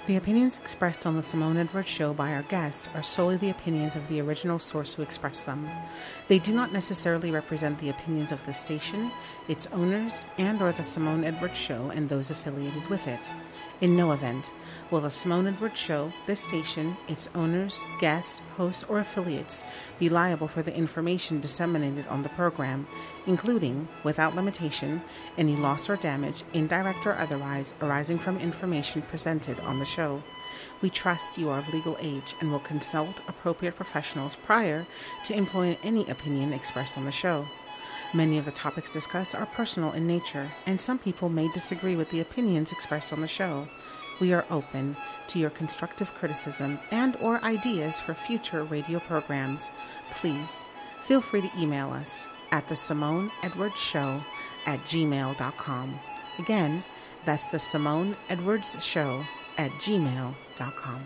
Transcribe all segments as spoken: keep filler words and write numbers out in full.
The opinions expressed on the Simone Edwards Show by our guests are solely the opinions of the original source who expressed them. They do not necessarily represent the opinions of the station, its owners, and or the Simone Edwards Show and those affiliated with it. In no event will the Simone Edwards Show, this station, its owners, guests, hosts, or affiliates be liable for the information disseminated on the program, including, without limitation, any loss or damage, indirect or otherwise, arising from information presented on the show. We trust you are of legal age and will consult appropriate professionals prior to employing any opinion expressed on the show. Many of the topics discussed are personal in nature, and some people may disagree with the opinions expressed on the show. We are open to your constructive criticism and or ideas for future radio programs. Please feel free to email us at the Simone Edwards Show at gmail dot com. Again, that's the Simone Edwards Show at gmail dot com.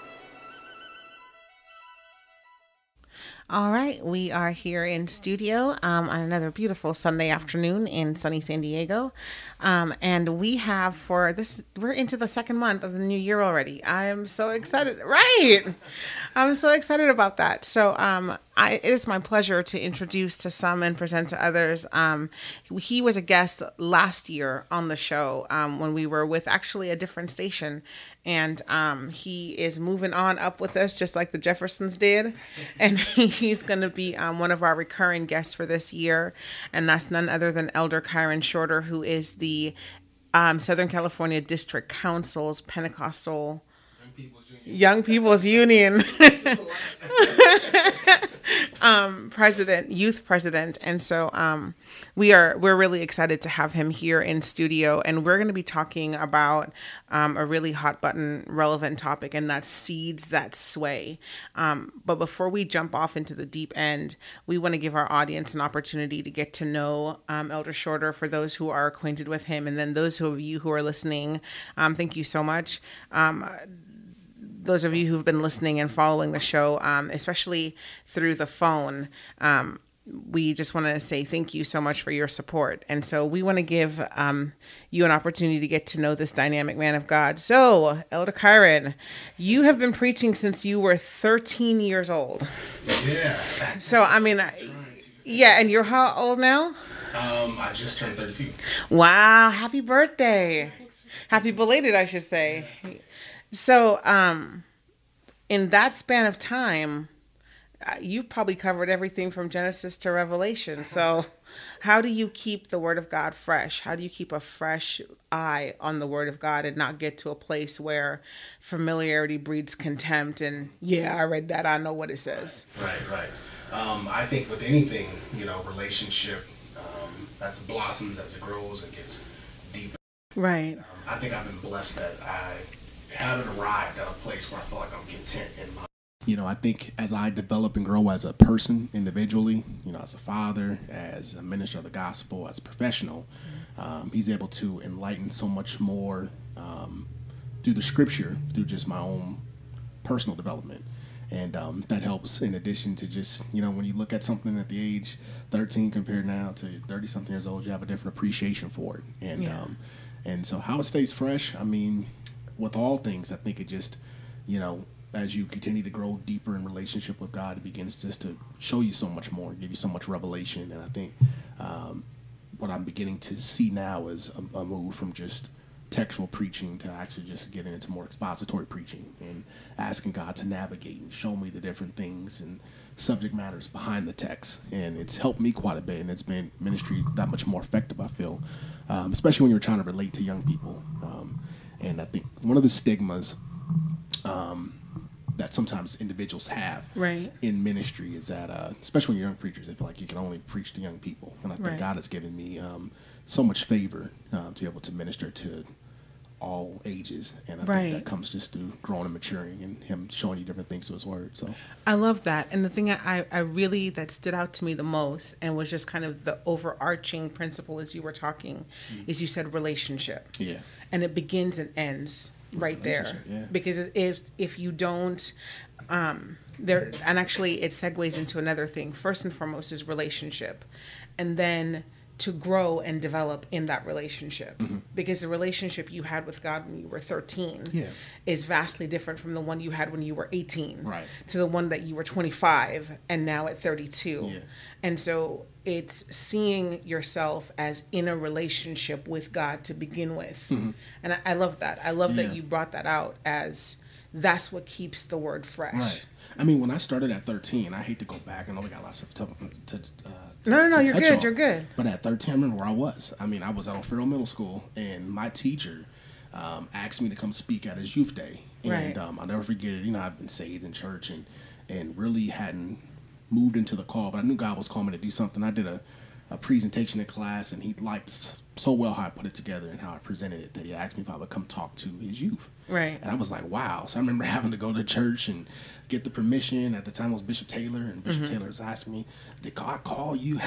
All right, we are here in studio um, on another beautiful Sunday afternoon in sunny San Diego. Um, and we have for this, we're into the second month of the new year already. I am so excited. Right. I'm so excited about that. So um, I, it is my pleasure to introduce to some and present to others. Um, he was a guest last year on the show um, when we were with actually a different station. And um, he is moving on up with us just like the Jeffersons did. And he's going to be um, one of our recurring guests for this year. And that's none other than Elder Kyron Shorter, who is the um, Southern California District Council's Pentecostal Young People's Union um, president, youth president. And so um, we are, we're really excited to have him here in studio. And we're going to be talking about um, a really hot button relevant topic, and that's seeds that sway. Um, but before we jump off into the deep end, we want to give our audience an opportunity to get to know um, Elder Shorter for those who are acquainted with him. And then those of you who are listening, um, thank you so much. Um, Those of you who've been listening and following the show, um, especially through the phone, um, we just want to say thank you so much for your support. And so we want to give um, you an opportunity to get to know this dynamic man of God. So, Elder Kyron, you have been preaching since you were thirteen years old. Yeah. So, I mean, yeah, and you're how old now? Um, I just turned thirty-two. Wow, happy birthday. Happy belated, I should say. So, um, in that span of time, uh, you've probably covered everything from Genesis to Revelation. So, how do you keep the Word of God fresh? How do you keep a fresh eye on the Word of God and not get to a place where familiarity breeds contempt and, yeah, I read that, I know what it says? Right, right. Um, I think with anything, you know, relationship, um, as it blossoms, as it grows, it gets deeper. Right. Um, I think I've been blessed that I haven't arrived at a place where I feel like I'm content in my. You know, I think as I develop and grow as a person individually, you know, as a father, as a minister of the gospel, as a professional, um, he's able to enlighten so much more um, through the scripture, through just my own personal development. And um, that helps in addition to just, you know, when you look at something at the age thirteen compared now to thirty-something years old, you have a different appreciation for it. And, yeah. um, and so how it stays fresh, I mean, with all things, I think it just, you know, as you continue to grow deeper in relationship with God, it begins just to show you so much more, give you so much revelation. And I think um, what I'm beginning to see now is a, a move from just textual preaching to actually just getting into more expository preaching and asking God to navigate and show me the different things and subject matters behind the text. And it's helped me quite a bit, and it's been ministry that much more effective, I feel, um, especially when you're trying to relate to young people. Um, And I think one of the stigmas um, that sometimes individuals have right. in ministry is that, uh, especially when you're young preachers, they feel like you can only preach to young people. And I think right. God has given me um, so much favor uh, to be able to minister to all ages. And I right. think that comes just through growing and maturing and him showing you different things to his word. So I love that. And the thing I, I really, that stood out to me the most and was just kind of the overarching principle as you were talking mm-hmm. is you said relationship. Yeah. And it begins and ends right there. Yeah. Because if if you don't, um, there, and actually it segues into another thing. First and foremost is relationship. And then to grow and develop in that relationship, mm-hmm. because the relationship you had with God when you were thirteen yeah. is vastly different from the one you had when you were eighteen, right. to the one that you were twenty-five and now at thirty-two. Yeah. And so it's seeing yourself as in a relationship with God to begin with. Mm-hmm. And I, I love that. I love yeah. that you brought that out as that's what keeps the word fresh. Right. I mean, when I started at thirteen, I hate to go back. I know we got lots of stuff to, to uh, No, no, no, you're good, on. you're good. But at thirteen, I remember where I was. I mean, I was at O'Farrell Middle School, and my teacher um, asked me to come speak at his youth day. And right. um, I'll never forget it. You know, I've been saved in church and, and really hadn't moved into the call, but I knew God was calling me to do something. I did a, a presentation in class, and he liked so well how I put it together and how I presented it that he asked me if I would come talk to his youth. Right. And I was like, wow. So I remember having to go to church and get the permission. At the time, it was Bishop Taylor, and Bishop mm-hmm. Taylor was asking me, did God call you?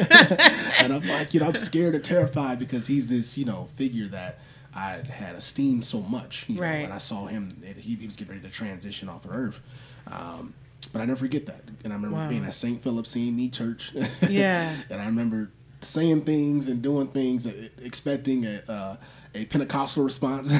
And I'm like, you know, I'm scared and terrified because he's this, you know, figure that I had esteemed so much. You right. know, when I saw him, he, he was getting ready to transition off of earth. Um, but I never forget that. And I remember wow. being at Saint Philip, seeing me church. Yeah. And I remember saying things and doing things, expecting a uh, a Pentecostal response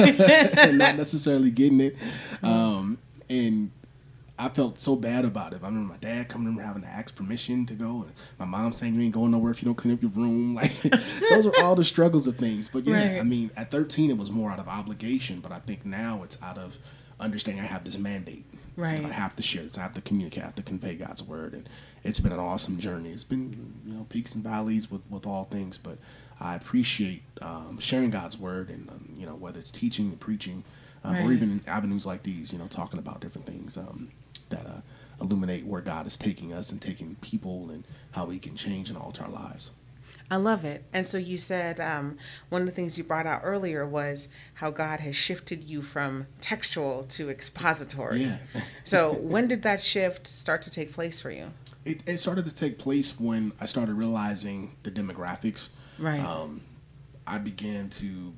and not necessarily getting it. Um, and I felt so bad about it. I remember my dad coming, remember having to ask permission to go, and my mom saying you ain't going nowhere if you don't clean up your room. Like those are all the struggles of things. But yeah, right. I mean, at thirteen it was more out of obligation, but I think now it's out of understanding I have this mandate. Right. I have to share this. I have to communicate. I have to convey God's word. And it's been an awesome journey. It's been, you know, peaks and valleys with, with all things. But I appreciate um, sharing God's word and, um, you know, whether it's teaching or preaching um, right. or even in avenues like these, you know, talking about different things um, that uh, illuminate where God is taking us and taking people and how we can change and alter our lives. I love it. And so you said um, one of the things you brought out earlier was how God has shifted you from textual to expository. Yeah. So when did that shift start to take place for you? It, it started to take place when I started realizing the demographics. Right. Um, I began to,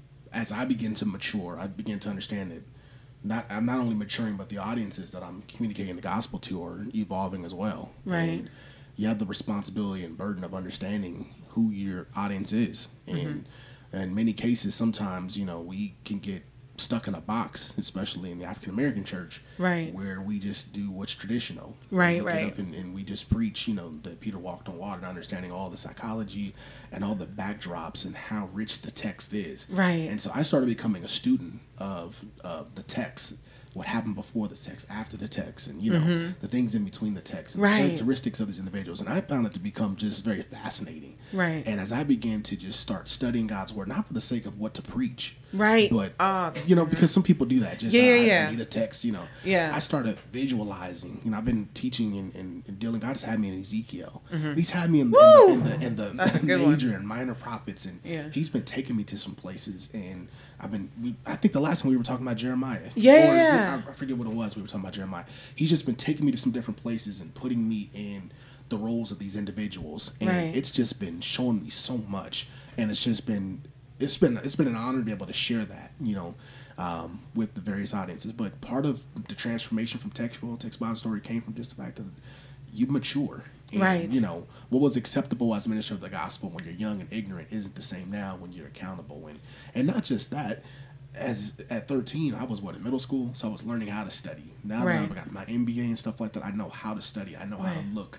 as I began to mature, I began to understand that not I'm not only maturing, but the audiences that I'm communicating the gospel to are evolving as well. Right. And you have the responsibility and burden of understanding who your audience is. And mm-hmm. in many cases, sometimes, you know, we can get stuck in a box, especially in the African American church, right, where we just do what's traditional. Right, we right. Up and, and we just preach, you know, that Peter walked on water, and understanding all the psychology and all the backdrops and how rich the text is. Right. And so I started becoming a student of, of the text. What happened before the text, after the text, and, you know, mm-hmm. the things in between the text, and right. the characteristics of these individuals. And I found it to become just very fascinating. Right. And as I began to just start studying God's word, not for the sake of what to preach, right, but, uh, you know, because some people do that. Just, yeah, I, yeah. I need a text, you know. Yeah. I started visualizing. You know, I've been teaching and, and, and dealing. God has had me in Ezekiel. Mm-hmm. He's had me in, in the, in the, in the, in the major one. and minor prophets. And yeah. he's been taking me to some places. And I've been, we, I think the last time we were talking about Jeremiah. Yeah. Or, I, I forget what it was. We were talking about Jeremiah. He's just been taking me to some different places and putting me in the roles of these individuals. And right. it's just been showing me so much. And it's just been, it's been, it's been an honor to be able to share that, you know, um, with the various audiences. But part of the transformation from textual to expository came from just the fact that you mature. And, right. you know, what was acceptable as a minister of the gospel when you're young and ignorant isn't the same now when you're accountable. And, and not just that, as at thirteen, I was, what, in middle school? So I was learning how to study. Now right. that I've got my M B A and stuff like that, I know how to study. I know right. how to look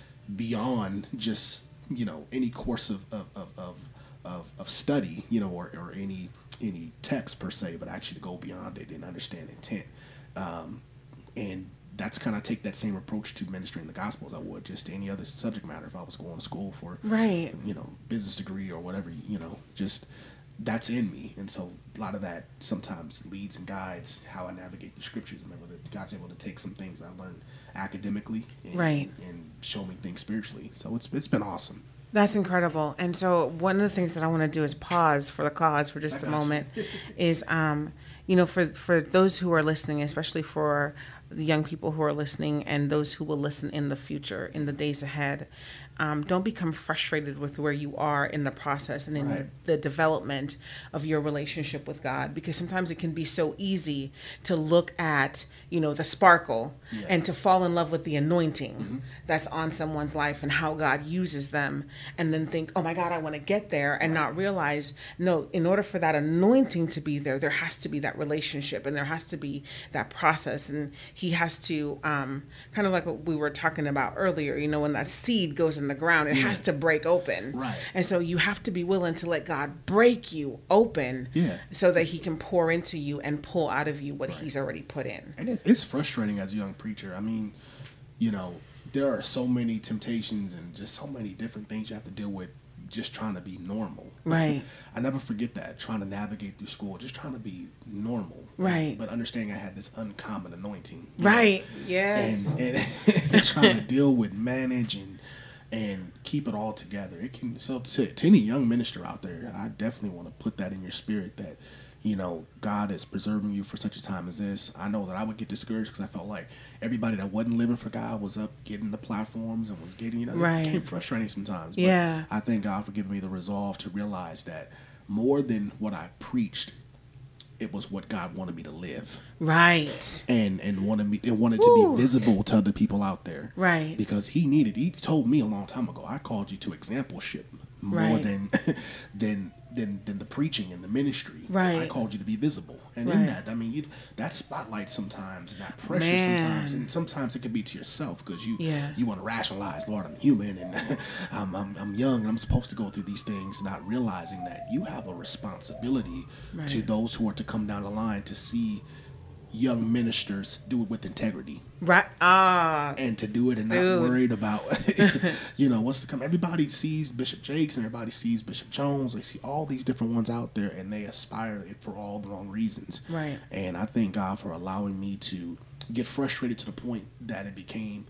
beyond just, you know, any course of, of, of, of Of, of study, you know, or, or any any text per se, but actually to go beyond it and understand intent. Um, and that's kind of take that same approach to ministering the gospel as I would just any other subject matter if I was going to school for, right, you know, business degree or whatever, you know, just that's in me. And so a lot of that sometimes leads and guides how I navigate the scriptures. Remember that God's able to take some things that I learned academically and, right. and show me things spiritually. So it's it's been awesome. That's incredible. And so one of the things that I want to do is pause for the cause for just a moment is, um, you know, for, for those who are listening, especially for the young people who are listening and those who will listen in the future, in the days ahead, um, don't become frustrated with where you are in the process and in Right. the, the development of your relationship with God, because sometimes it can be so easy to look at, you know, the sparkle Yeah. and to fall in love with the anointing Mm-hmm. that's on someone's life and how God uses them, and then think, oh my God, I want to get there, and not realize, no, in order for that anointing to be there, there has to be that relationship and there has to be that process, and he has to, um, kind of like what we were talking about earlier, you know, when that seed goes in the ground, it Yeah. has to break open. Right. And so you have to be willing to let God break you open, Yeah. so that he can pour into you and pull out of you what Right. he's already put in. And it's, it's frustrating as a young preacher. I mean, you know, there are so many temptations and just so many different things you have to deal with just trying to be normal. Right. I never forget that, trying to navigate through school, just trying to be normal. Right. But understanding I had this uncommon anointing. you Right. know, Yes. And, and trying to deal with, manage, and and keep it all together. It can, so to, to any young minister out there, I definitely want to put that in your spirit that, you know, God is preserving you for such a time as this. I know that I would get discouraged because I felt like everybody that wasn't living for God was up getting the platforms and was getting, you know, Right. it became frustrating sometimes. But Yeah. I thank God for giving me the resolve to realize that more than what I preached, it was what God wanted me to live, Right. and and wanted me, it wanted Woo. to be visible to other people out there, Right. because He needed. He told me a long time ago, I called you to exampleship more Right. than than than than the preaching and the ministry. Right. I called you to be visible, and in Right. that, I mean, you, that spotlight sometimes, and that pressure Man. sometimes, and sometimes it can be to yourself because you Yeah. you want to rationalize, Lord, I'm human and I'm, I'm I'm young and I'm supposed to go through these things, not realizing that you have a responsibility Right. to those who are to come down the line to see young ministers do it with integrity, Right. Ah. and to do it and Dude. not worried about, you know, what's to come. Everybody sees Bishop Jakes and everybody sees Bishop Jones. They see all these different ones out there, and they aspire it for all the wrong reasons. Right. And I thank God for allowing me to get frustrated to the point that it became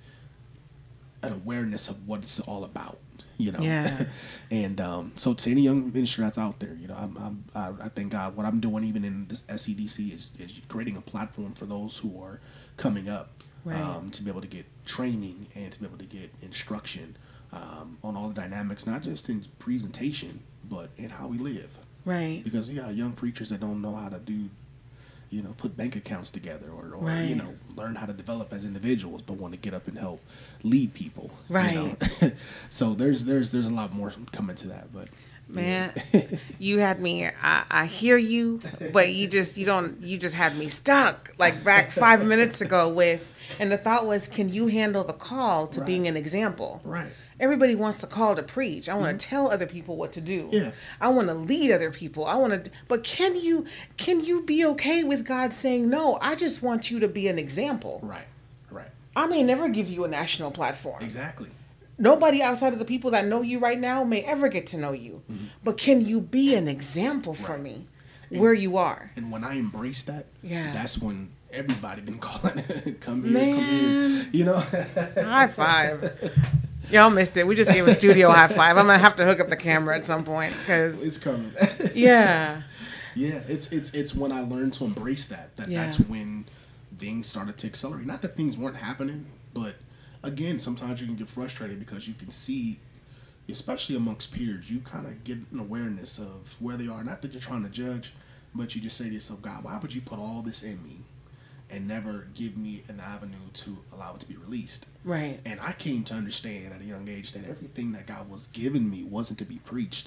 an awareness of what it's all about, you know. Yeah. And um, so to any young minister that's out there, you know, I'm, I'm, I, I thank God what I'm doing even in this S C D C is, is creating a platform for those who are coming up, Right. um, to be able to get training and to be able to get instruction um, on all the dynamics, not just in presentation, but in how we live. Right. Because you got young preachers that don't know how to do, you know, put bank accounts together, or, or Right. you know, learn how to develop as individuals, but want to get up and help lead people. you Right. know? So there's there's there's a lot more coming to that, but Man, you had me. I, I hear you, but you just you don't. You just had me stuck. Like back five minutes ago with, and the thought was, can you handle the call to Right. being an example? Right. Everybody wants to call to preach. I want to tell other people what to do. Yeah. I want to lead other people. I want to, but can you can you be okay with God saying no? I just want you to be an example. Right. Right. I may never give you a national platform. Exactly. Nobody outside of the people that know you right now may ever get to know you. Mm-hmm. But can you be an example for Right. me where you are? And when I embrace that, Yeah. that's when everybody been calling, come here, Man. come here, you know. High five. Y'all missed it. We just gave a studio high five. I'm going to have to hook up the camera at some point because, It's coming. yeah. Yeah, it's it's it's when I learned to embrace that. That Yeah. that's when things started to accelerate. Not that things weren't happening, but again, sometimes you can get frustrated because you can see, especially amongst peers, you kind of get an awareness of where they are. Not that you're trying to judge, but you just say to yourself, God, why would you put all this in me and never give me an avenue to allow it to be released? Right. And I came to understand at a young age that everything that God was giving me wasn't to be preached.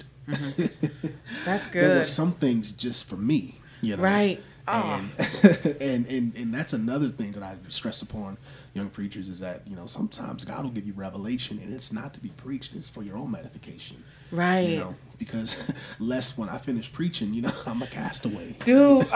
That's There were good. some things just for me, you know. Right. Oh. And, and and and that's another thing that I stress upon young preachers is that, you know, sometimes God will give you revelation and it's not to be preached, it's for your own edification. Right. You know, because lest when I finish preaching, you know, I'm a castaway. Dude,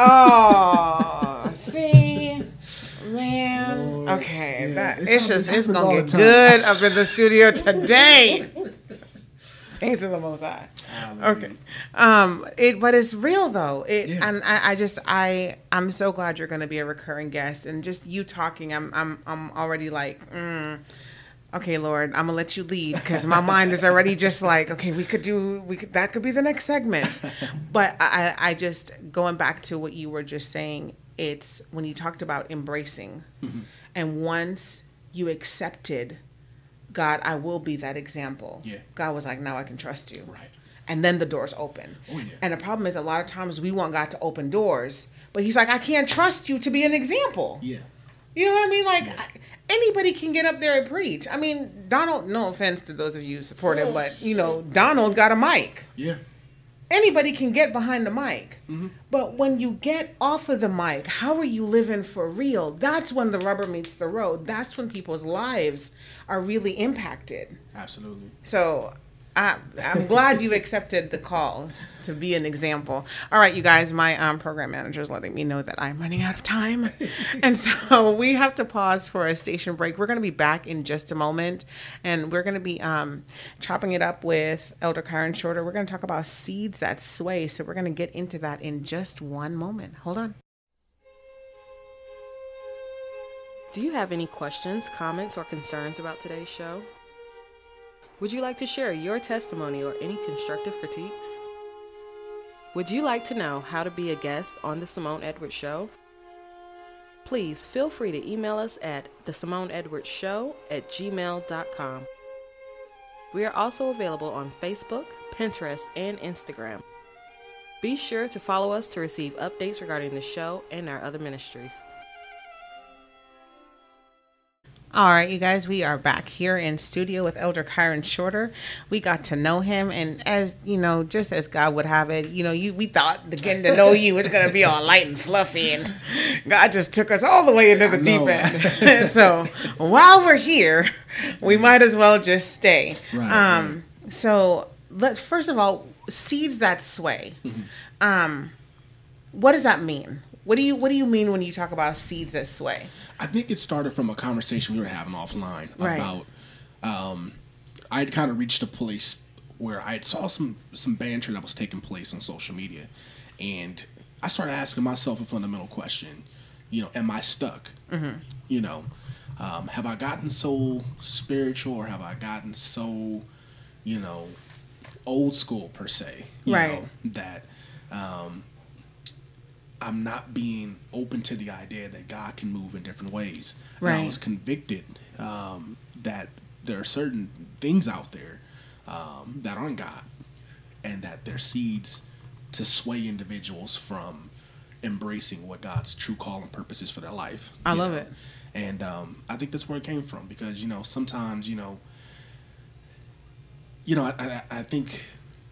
oh, see, man. Lord, Okay, yeah, that it's it's how- just it it's happens gonna all get the time. good up in the studio today. Saints of the Most High. Hallelujah. Okay, um, it but it's real though. It Yeah. and I, I just I I'm so glad you're gonna be a recurring guest, and just you talking, I'm I'm I'm already like. Mm, okay, Lord, I'm gonna let you lead because my mind is already just like, okay, we could do, we could, that could be the next segment. But I, I just going back to what you were just saying, it's when you talked about embracing, Mm-hmm. and once you accepted God, I will be that example. Yeah. God was like, now I can trust you. Right. And then the doors open. Oh, yeah. And the problem is a lot of times we want God to open doors, but he's like, I can't trust you to be an example. Yeah. You know what I mean? Like, Yeah. I, anybody can get up there and preach. I mean, Donald, no offense to those of you who support him, but, you know, Donald got a mic. Yeah. Anybody can get behind the mic. Mm-hmm. But when you get off of the mic, how are you living for real? That's when the rubber meets the road. That's when people's lives are really impacted. Absolutely. So I, I'm glad you accepted the call to be an example. All right, you guys, my um, program manager is letting me know that I'm running out of time. And so we have to pause for a station break. We're going to be back in just a moment. And we're going to be um, chopping it up with Elder Kyron Shorter. We're going to talk about seeds that sway. So we're going to get into that in just one moment. Hold on. Do you have any questions, comments, or concerns about today's show? Would you like to share your testimony or any constructive critiques? Would you like to know how to be a guest on The Simone Edwards Show? Please feel free to email us at the simone edwards show at gmail dot com. We are also available on Facebook, Pinterest, and Instagram. Be sure to follow us to receive updates regarding the show and our other ministries. All right, you guys, we are back here in studio with Elder Kyron Shorter. We got to know him, and as you know, just as God would have it, you know, you we thought the getting to know you was going to be all light and fluffy, and God just took us all the way into the deep end. So while we're here, we might as well just stay. Right, um, right. So let first of all, seeds that sway. Mm-hmm. Um, what does that mean? What do you What do you mean when you talk about seeds that sway? I think it started from a conversation we were having offline Right. about. Um, I'd kind of reached a place where I saw some some banter that was taking place on social media, and I started asking myself a fundamental question. You know, am I stuck? Mm-hmm. You know, um, have I gotten so spiritual, or have I gotten so, you know, old school per se? You Right. know, that. Um, I'm not being open to the idea that God can move in different ways. Right. And I was convicted um, that there are certain things out there um, that aren't God, and that they're seeds to sway individuals from embracing what God's true call and purpose is for their life. I you love know? it. And um, I think that's where it came from, because, you know, sometimes, you know, you know, I, I, I think,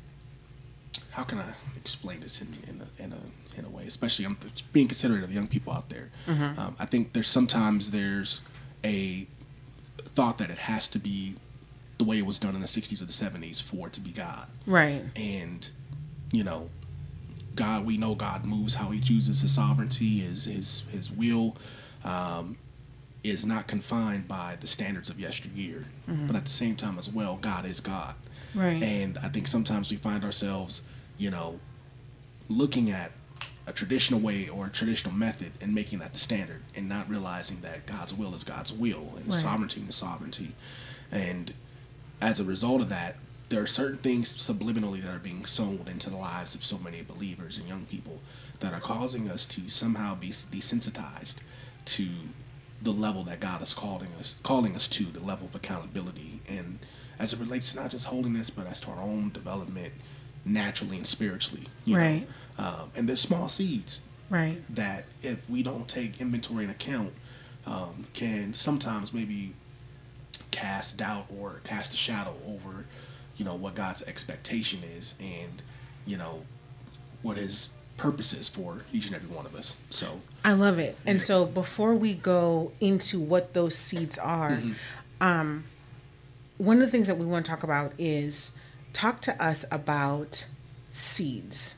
how can I explain this in, in a, in a in a way, especially I'm being considerate of the young people out there. Mm-hmm. Um, I think there's sometimes there's a thought that it has to be the way it was done in the sixties or the seventies for it to be God. Right. And, you know, God, we know God moves how he chooses. His sovereignty, his, his, his will um, is not confined by the standards of yesteryear. Mm-hmm. But at the same time as well, God is God. Right. And I think sometimes we find ourselves, you know, looking at a traditional way or a traditional method and making that the standard, and not realizing that God's will is God's will, and Right. sovereignty is sovereignty. And as a result of that, there are certain things subliminally that are being sown into the lives of so many believers and young people that are causing us to somehow be desensitized to the level that God is calling us calling us to, the level of accountability, and as it relates to not just holiness, but as to our own development naturally and spiritually. You Right. know? Um, and there's small seeds Right. that, if we don't take inventory and account, um, can sometimes maybe cast doubt or cast a shadow over, you know, what God's expectation is, and, you know, what his purpose is for each and every one of us. So I love it. And Yeah. so before we go into what those seeds are, Mhm. um, one of the things that we want to talk about is talk to us about seeds,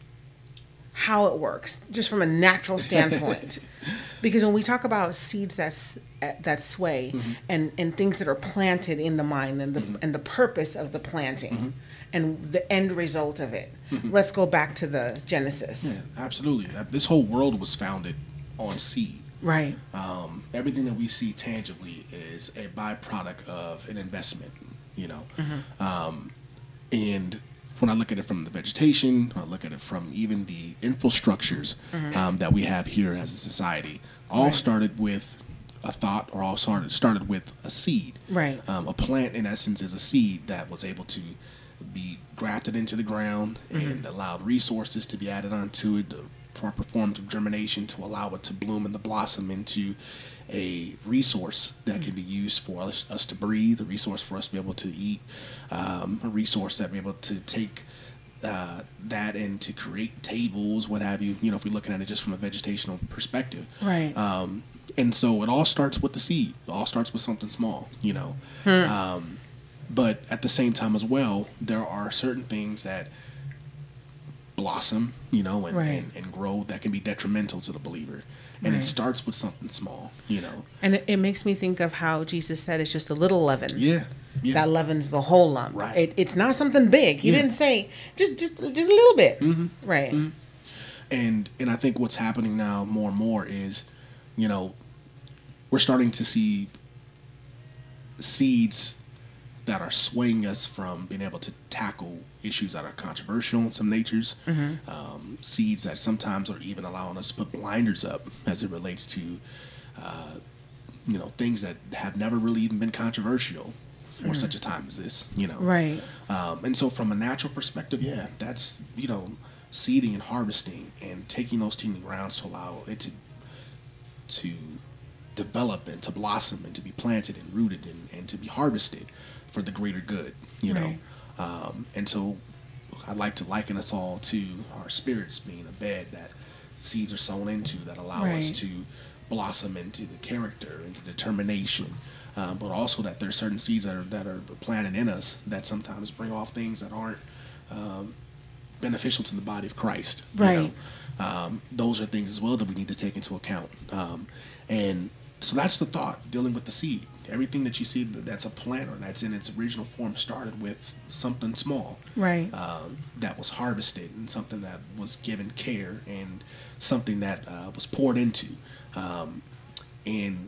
how it works, just from a natural standpoint. Because when we talk about seeds that s- that sway, Mm-hmm. and, and things that are planted in the mind, and the Mm-hmm. and the purpose of the planting, Mm-hmm. and the end result of it. Mm-hmm. Let's go back to the Genesis. yeah, absolutely. Uh, This whole world was founded on seed. Right. Um, everything that we see tangibly is a byproduct of an investment, you know. Mm-hmm. Um, and when I look at it from the vegetation, I look at it from even the infrastructures Mm-hmm. um, that we have here as a society, all Right. started with a thought, or all started started with a seed. Right. Um, a plant, in essence, is a seed that was able to be grafted into the ground mm-hmm. and allowed resources to be added onto it, the proper forms of germination to allow it to bloom and to blossom into a resource that mm-hmm. can be used for us, us to breathe, a resource for us to be able to eat, um, a resource that be able to take uh, that and to create tables, what have you. You know, if we're looking at it just from a vegetational perspective. Right. Um, and so it all starts with the seed. It all starts with something small, you know. Hmm. Um, but at the same time as well, there are certain things that blossom, you know, and, right. and, and grow that can be detrimental to the believer. And right. it starts with something small, you know. And it, it makes me think of how Jesus said it's just a little leaven. Yeah. yeah. That leavens the whole lump. Right. It, it's not something big. He yeah. didn't say just just just a little bit. Mm-hmm. Right. Mm-hmm. And and I think what's happening now more and more is, you know, we're starting to see seeds that are swaying us from being able to tackle issues that are controversial in some natures, mm-hmm. um, seeds that sometimes are even allowing us to put blinders up as it relates to, uh, you know, things that have never really even been controversial for mm-hmm. such a time as this, you know. Right. Um, and so from a natural perspective, yeah, that's, you know, seeding and harvesting and taking those teeming grounds to allow it to to develop and to blossom and to be planted and rooted and, and to be harvested for the greater good, you know. Right. Um, and so I'd like to liken us all to our spirits being a bed that seeds are sown into that allow right. us to blossom into the character and the determination, um, but also that there's certain seeds that are that are planted in us that sometimes bring off things that aren't um, beneficial to the body of Christ. Right. You know? Um, those are things as well that we need to take into account. Um, and so that's the thought, dealing with the seed. Everything that you see that's a plant or that's in its original form started with something small. Right. Um, that was harvested and something that was given care and something that uh, was poured into. Um, and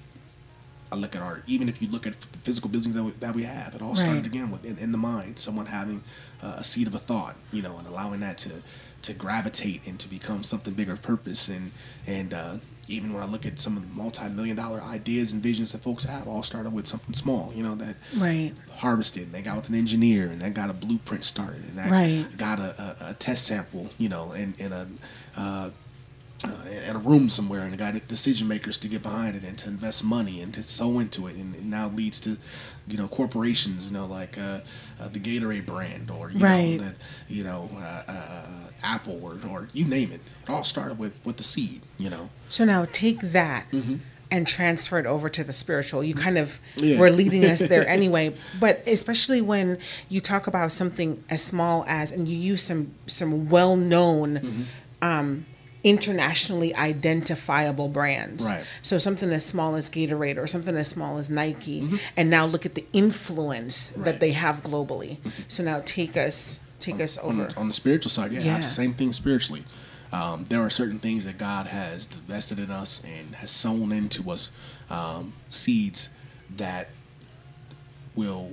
I look at our, even if you look at the physical buildings that we, that we have, it all started right. again with in, in the mind, someone having uh, a seed of a thought, you know, and allowing that to, to gravitate and to become something bigger of purpose. And, and, uh, even when I look at some of the multi-million dollar ideas and visions that folks have, all started with something small, you know, that right. harvested, and they got with an engineer, and that got a blueprint started, and that right. got a, a, a test sample, you know, in, in a uh, uh, in a room somewhere, and it got decision makers to get behind it and to invest money and to sow into it, and it now leads to, you know, corporations, you know, like uh, uh, the Gatorade brand, or you right. know, the, you know, uh, uh, Apple, or, or you name it. It all started with, with the seed, you know. So now take that mm-hmm. and transfer it over to the spiritual. You kind of yeah. were leading us there anyway, but especially when you talk about something as small as, and you use some some well-known, mm-hmm. um, internationally identifiable brands. Right. So something as small as Gatorade or something as small as Nike, mm-hmm. and now look at the influence right. that they have globally. Mm-hmm. So now take us take on, us over. On the, on the spiritual side, yeah, yeah. same thing spiritually. Um, there are certain things that God has invested in us and has sown into us, um, seeds that will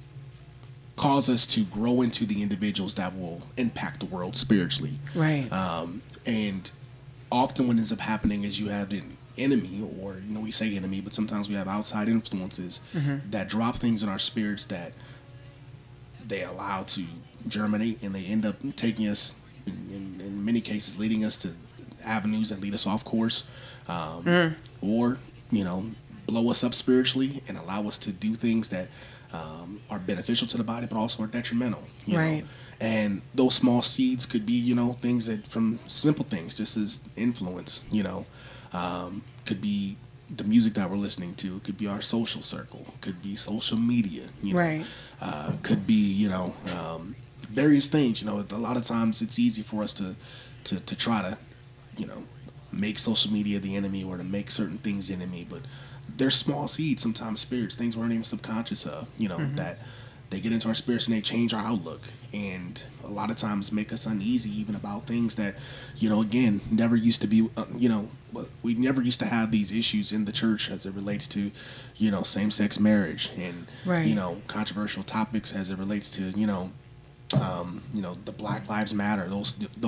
cause us to grow into the individuals that will impact the world spiritually. Right. Um, and often what ends up happening is you have an enemy, or, you know, we say enemy, but sometimes we have outside influences mm-hmm. that drop things in our spirits that they allow to germinate, and they end up taking us, in, in, in many cases, leading us to avenues that lead us off course, um, mm. or, you know, blow us up spiritually and allow us to do things that um, are beneficial to the body, but also are detrimental. You right. know? And those small seeds could be, you know, things that, from simple things, just as influence, you know, um, could be the music that we're listening to. It could be our social circle. It could be social media. You know? Right. Uh, could be, you know, um, various things. You know, a lot of times it's easy for us to, to, to try to, you know, make social media the enemy, or to make certain things the enemy. But they're small seeds, sometimes spirits, things we're not even subconscious of, you know, mm-hmm. that they get into our spirits and they change our outlook, and a lot of times make us uneasy even about things that, you know, again, never used to be, uh, you know, we never used to have these issues in the church as it relates to, you know, same-sex marriage and, right. you know, controversial topics as it relates to, you know, um, you know, the Black Lives Matter, those those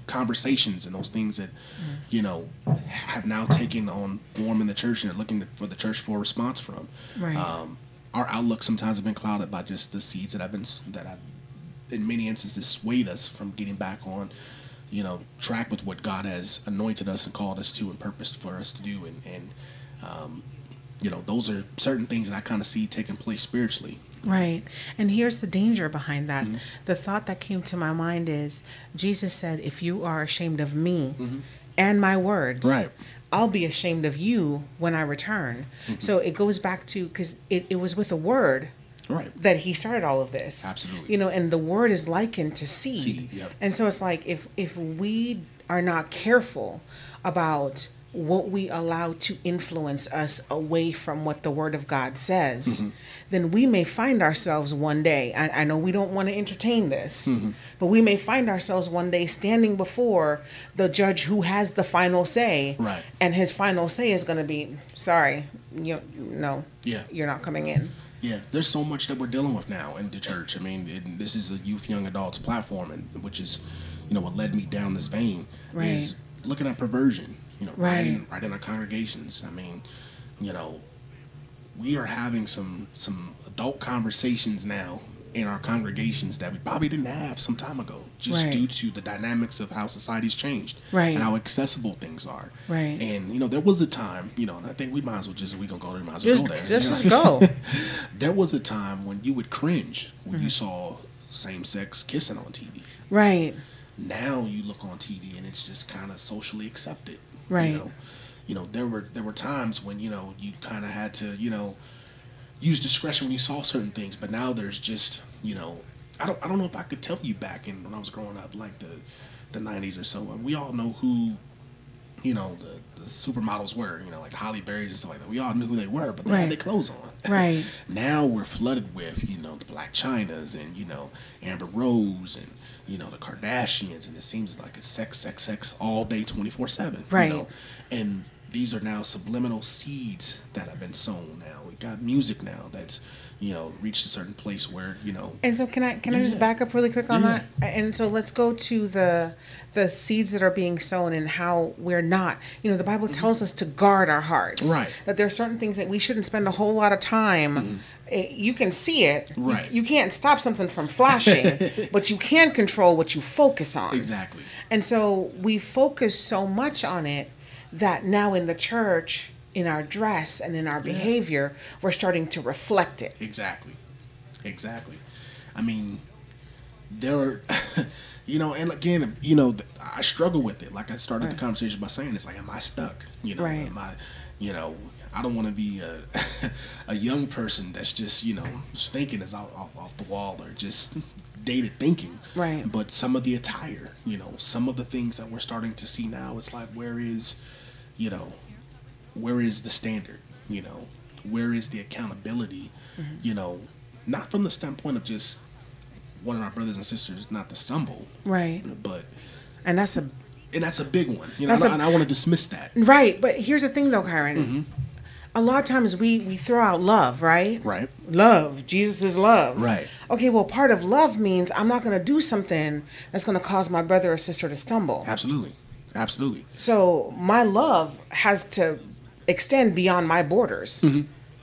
conversations and those things that, mm. you know, have now taken on form in the church and are looking for the church for a response from. Right. Um, our outlook sometimes have been clouded by just the seeds that I've been, that I've, in many instances, swayed us from getting back on, you know, track with what God has anointed us and called us to and purposed for us to do. And, and um, you know, those are certain things that I kind of see taking place spiritually. Right. And here's the danger behind that. Mm-hmm. The thought that came to my mind is Jesus said, if you are ashamed of me mm-hmm. and my words, right. I'll be ashamed of you when I return. Mm-hmm. So it goes back to, because it, it was with a word right. that he started all of this. Absolutely. You know, and the word is likened to seed. seed yep. And so it's like, if if we are not careful about what we allow to influence us away from what the Word of God says, mm-hmm. then we may find ourselves one day, I, I know we don't want to entertain this, mm-hmm. but we may find ourselves one day standing before the judge who has the final say, right. and his final say is going to be, sorry, you, no, yeah. you're not coming in. Yeah, there's so much that we're dealing with now in the church. I mean, it, this is a youth, young adults platform, and which is, you know, what led me down this vein, right. is looking at perversion. You know, right. right, in, right in our congregations. I mean, you know, we are having some some adult conversations now in our congregations that we probably didn't have some time ago, just right. due to the dynamics of how society's changed, right. and how accessible things are. Right. And you know, there was a time, you know, and I think we might as well just we gonna go there, we might as well just, go there. Just, you know? just go. There was a time when you would cringe when mm-hmm. you saw same-sex kissing on T V. Right. Now you look on T V and it's just kind of socially accepted. Right. You know, you know, there were there were times when, you know, you kind of had to, you know, use discretion when you saw certain things. But now there's just, you know, I don't I don't know if I could tell you back in when I was growing up, like the the nineties or so. We all know who, you know, the, the supermodels were, you know, like Holly Berry's and stuff like that. We all knew who they were, but they right. had their clothes on. Right. Now we're flooded with, you know, the Black Chynas and, you know, Amber Rose and, you know, the Kardashians, and it seems like it's sex, sex, sex all day, twenty-four seven. Right. You know? And these are now subliminal seeds that have been sown now. We got music now that's, you know, reached a certain place where, you know. And so can I can yeah. I just back up really quick on yeah. that? And so let's go to the the seeds that are being sown and how we're not. You know, the Bible tells us to guard our hearts. Right. That there are certain things that we shouldn't spend a whole lot of time. Mm-hmm. It, you can see it. Right. You, you can't stop something from flashing, but you can control what you focus on. Exactly. And so we focus so much on it that now in the church, in our dress and in our behavior, yeah. we're starting to reflect it. Exactly. Exactly. I mean, there are, you know, and again, you know, I struggle with it. Like I started right. the conversation by saying, it's like, am I stuck? You know, right. am I, you know, I don't want to be a, a young person that's just, you know, just thinking is off, off, off the wall or just dated thinking. Right. But some of the attire, you know, some of the things that we're starting to see now, it's like, where is, you know, where is the standard? You know, where is the accountability? Mm-hmm. You know, not from the standpoint of just wanting our brothers and sisters not to stumble. Right. But. And that's a. And that's a big one. You know, and, a, and I want to dismiss that. Right. But here's the thing though, Kyron. Mm-hmm. A lot of times we, we throw out love, right? Right. Love. Jesus is love. Right. Okay, well, part of love means I'm not going to do something that's going to cause my brother or sister to stumble. Absolutely. Absolutely. So my love has to extend beyond my borders. Mm-hmm.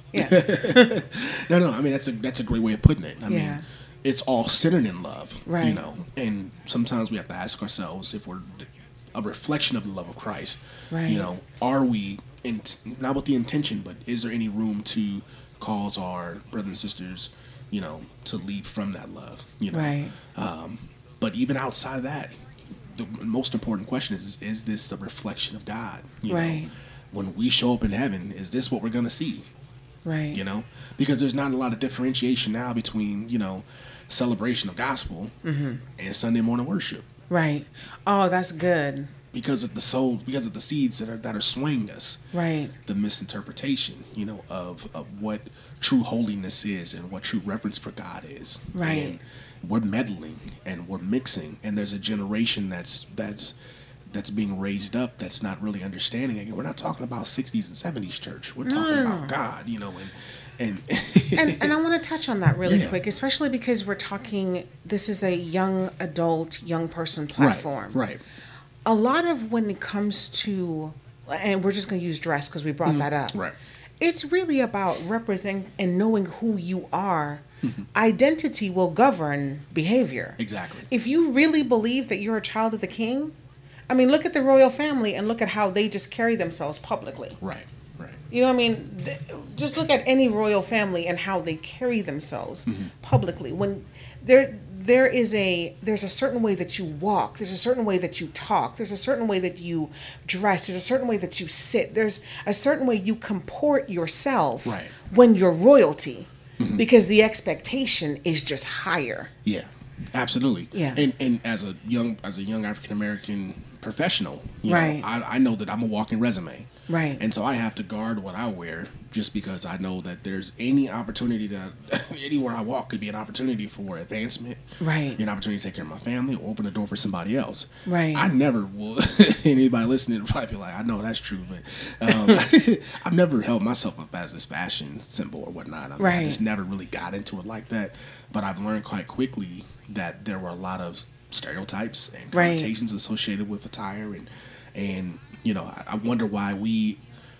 Yeah. no, no. I mean, that's a that's a great way of putting it. I yeah. mean, it's all centered in love. Right. You know, and sometimes we have to ask ourselves if we're a reflection of the love of Christ. Right. You know, are we in, not with the intention, but is there any room to cause our brothers and sisters, you know, to leap from that love? You know. Right. Um, but even outside of that, the most important question is: Is, is this a reflection of God? You right. know, when we show up in heaven, is this what we're going to see? Right. You know, because there's not a lot of differentiation now between, you know, celebration of gospel mm-hmm. and Sunday morning worship. Right. Oh, that's good. Because of the soul, because of the seeds that are that are swaying us. Right. The misinterpretation, you know, of, of what true holiness is and what true reverence for God is. Right. And we're meddling and we're mixing, and there's a generation that's that's that's being raised up that's not really understanding. Again, we're not talking about sixties and seventies church. We're no, talking no, about no. God, you know, and and and, and I want to touch on that really yeah. quick, especially because we're talking. This is a young adult, young person platform, right? right. a lot of when it comes to, and we're just going to use dress because we brought mm-hmm. that up. Right. It's really about representing and knowing who you are. Mm-hmm. Identity will govern behavior. Exactly. If you really believe that you're a child of the king, I mean, look at the royal family and look at how they just carry themselves publicly. Right, right. You know what I mean? Just look at any royal family and how they carry themselves mm-hmm. publicly. When there, there is a, there's a certain way that you walk. There's a certain way that you talk. There's a certain way that you dress. There's a certain way that you sit. There's a certain way you comport yourself right. when you're royalty. Mm-hmm. Because the expectation is just higher. Yeah, absolutely. Yeah. And and as a young as a young African American professional, you right. know, I, I know that I'm a walking resume. Right. And so I have to guard what I wear just because I know that there's any opportunity that anywhere I walk could be an opportunity for advancement. Right. An opportunity to take care of my family or open the door for somebody else. Right. I never will, anybody listening will probably be like, I know that's true, but um, I've never held myself up as this fashion symbol or whatnot. I, mean, right. I just never really got into it like that. But I've learned quite quickly that there were a lot of stereotypes and connotations right. associated with attire, and and you know, I, I wonder why we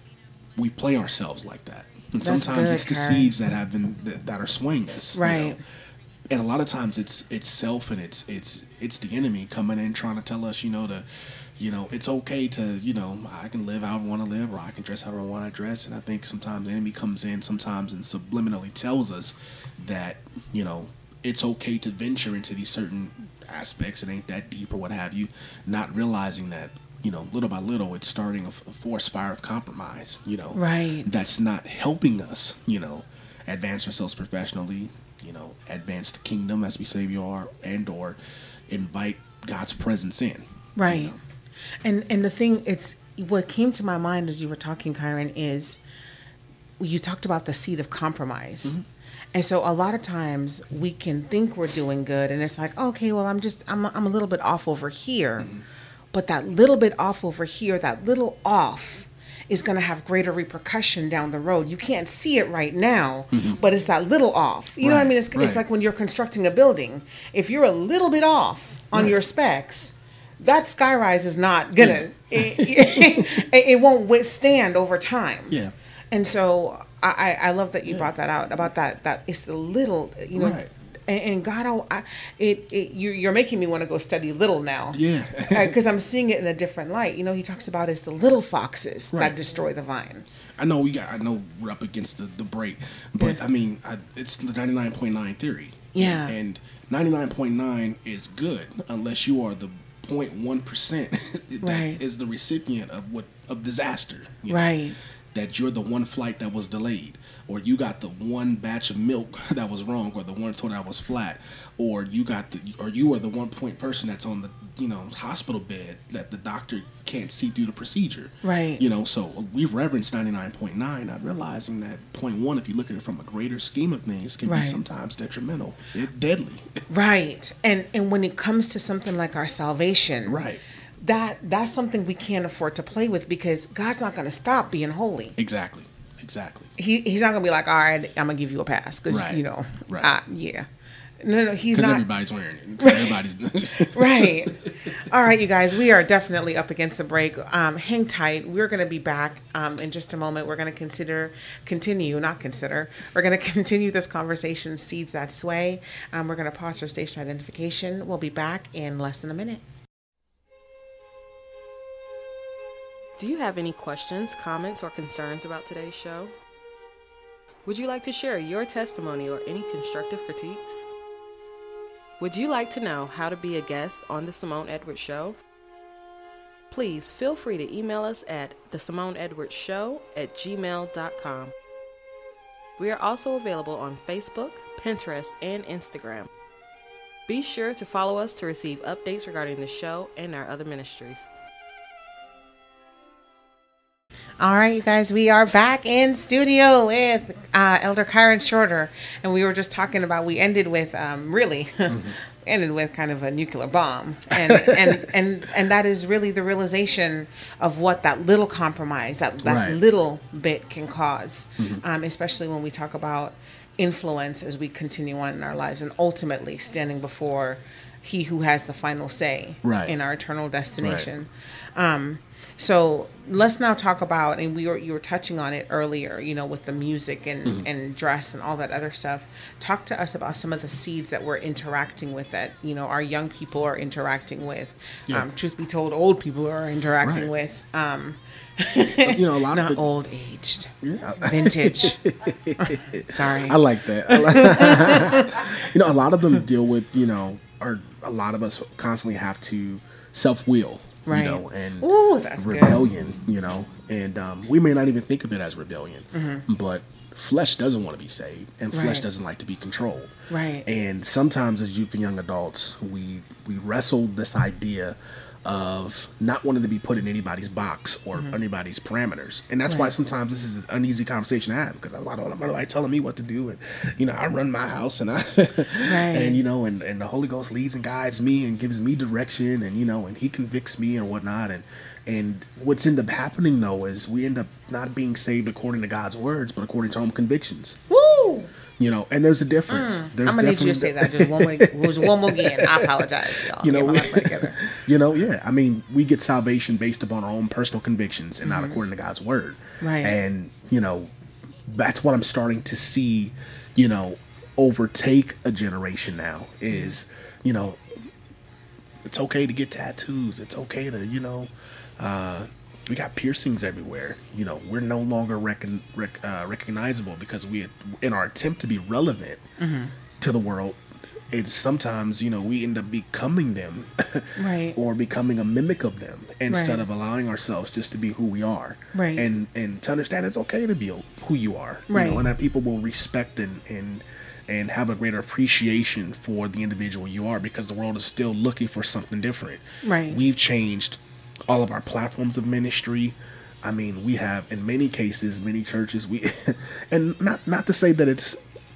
we play ourselves like that. And That's sometimes good, it's the Karen. seeds that have been that, that are swaying us, right? You know? And a lot of times it's it's self and it's it's it's the enemy coming in trying to tell us, you know, to you know, it's okay to, you know, I can live how I want to live, or I can dress how I want to dress. And I think sometimes the enemy comes in sometimes and subliminally tells us that, you know, it's okay to venture into these certain aspects. It ain't that deep or what have you, not realizing that, you know, little by little, it's starting a, a forest fire of compromise, you know, right. that's not helping us, you know, advance ourselves professionally, you know, advance the kingdom as we say we are, and or invite God's presence in. Right. You know? And and the thing, it's what came to my mind as you were talking, Kyron, is you talked about the seed of compromise. Mm-hmm. And so a lot of times we can think we're doing good, and it's like, okay, well, I'm just, I'm, I'm a little bit off over here. Mm-hmm. But that little bit off over here, that little off is going to have greater repercussion down the road. You can't see it right now, mm-hmm. but it's that little off. You right, know what I mean? It's, right. it's like when you're constructing a building. If you're a little bit off on right. your specs, that skyrise is not going to, yeah. it, it, it won't withstand over time. Yeah. And so I, I love that you yeah. brought that out, about that, that it's the little, you know, right. and, and God, I, it, it, you're, you're making me want to go study little now. Yeah. Because I'm seeing it in a different light. You know, he talks about it's the little foxes right. that destroy the vine. I know we got, I know we're up against the, the break, but yeah. I mean, I, it's the ninety-nine point nine theory. Yeah. And ninety-nine point nine is good unless you are the zero point one percent that right. is the recipient of what, of disaster. You know? Right. That you're the one flight that was delayed, or you got the one batch of milk that was wrong, or the one soda that was flat, or you got the, or you were the one point person that's on the, you know, hospital bed that the doctor can't see through the procedure. Right. You know, so we reverence ninety-nine point nine, not realizing that point one, if you look at it from a greater scheme of things, can right. be sometimes detrimental, it's deadly. Right. And and when it comes to something like our salvation, right. That that's something we can't afford to play with, because God's not going to stop being holy. Exactly, exactly. He he's not going to be like, all right, I'm going to give you a pass, because right. you know, right. uh, yeah, no, no, he's not. Everybody's wearing it. Everybody's right. All right, you guys, we are definitely up against the break. Um, hang tight. We're going to be back um, in just a moment. We're going to consider, continue, not consider. We're going to continue this conversation, Seeds That Sway. Um, we're going to pause for station identification. We'll be back in less than a minute. Do you have any questions, comments, or concerns about today's show? Would you like to share your testimony or any constructive critiques? Would you like to know how to be a guest on The Simone Edwards Show? Please feel free to email us at the simone edwards show at gmail dot com. We are also available on Facebook, Pinterest, and Instagram. Be sure to follow us to receive updates regarding the show and our other ministries. All right, you guys, we are back in studio with uh, Elder Kyron Shorter, and we were just talking about, we ended with, um, really, mm-hmm. ended with kind of a nuclear bomb, and and, and and that is really the realization of what that little compromise, that, that right. little bit can cause, mm-hmm. um, especially when we talk about influence as we continue on in our lives, and ultimately standing before he who has the final say right. in our eternal destination. Right. Um, so let's now talk about, and we were you were touching on it earlier, you know, with the music and, mm-hmm. and dress and all that other stuff. Talk to us about some of the seeds that we're interacting with, that, you know, our young people are interacting with. Yeah. Um, truth be told, old people are interacting right. with. Um, you know, a lot not of the, old aged, yeah. vintage. Sorry, I like that. I like, you know, a lot of them deal with, you know, or a lot of us constantly have to self-will. Right. You know, and Ooh, that's rebellion, good. you know, and um, we may not even think of it as rebellion, mm-hmm. but flesh doesn't want to be saved, and flesh right. doesn't like to be controlled. Right. And sometimes as youth and young adults, we we wrestle this idea of not wanting to be put in anybody's box or mm-hmm. anybody's parameters. And that's right. why sometimes this is an uneasy conversation to have, because I don't want nobody telling me what to do. And, you know, I run my house and I, right. and, you know, and, and the Holy Ghost leads and guides me and gives me direction, and, you know, and he convicts me or whatnot. And, and what's end up happening, though, is we end up not being saved according to God's words, but according to our own convictions. Woo! You know, and there's a difference. Mm, there's I'm gonna need you to say that just one more, just one more again. I apologize, y'all. You know, we, you know, yeah. I mean, we get salvation based upon our own personal convictions and mm-hmm. not according to God's word. Right. And you know, that's what I'm starting to see. You know, overtake a generation now is, you know, it's okay to get tattoos. It's okay to, you know, uh, we got piercings everywhere. You know, we're no longer recon, rec, uh, recognizable because we, in our attempt to be relevant mm-hmm. to the world, it's sometimes, you know, we end up becoming them right. or becoming a mimic of them instead right. of allowing ourselves just to be who we are. Right. And and to understand it's okay to be who you are. Right. You know, and that people will respect and, and and have a greater appreciation for the individual you are, because the world is still looking for something different. Right. We've changed all of our platforms of ministry. I mean, we have, in many cases, many churches, we, and not, not to say that it's,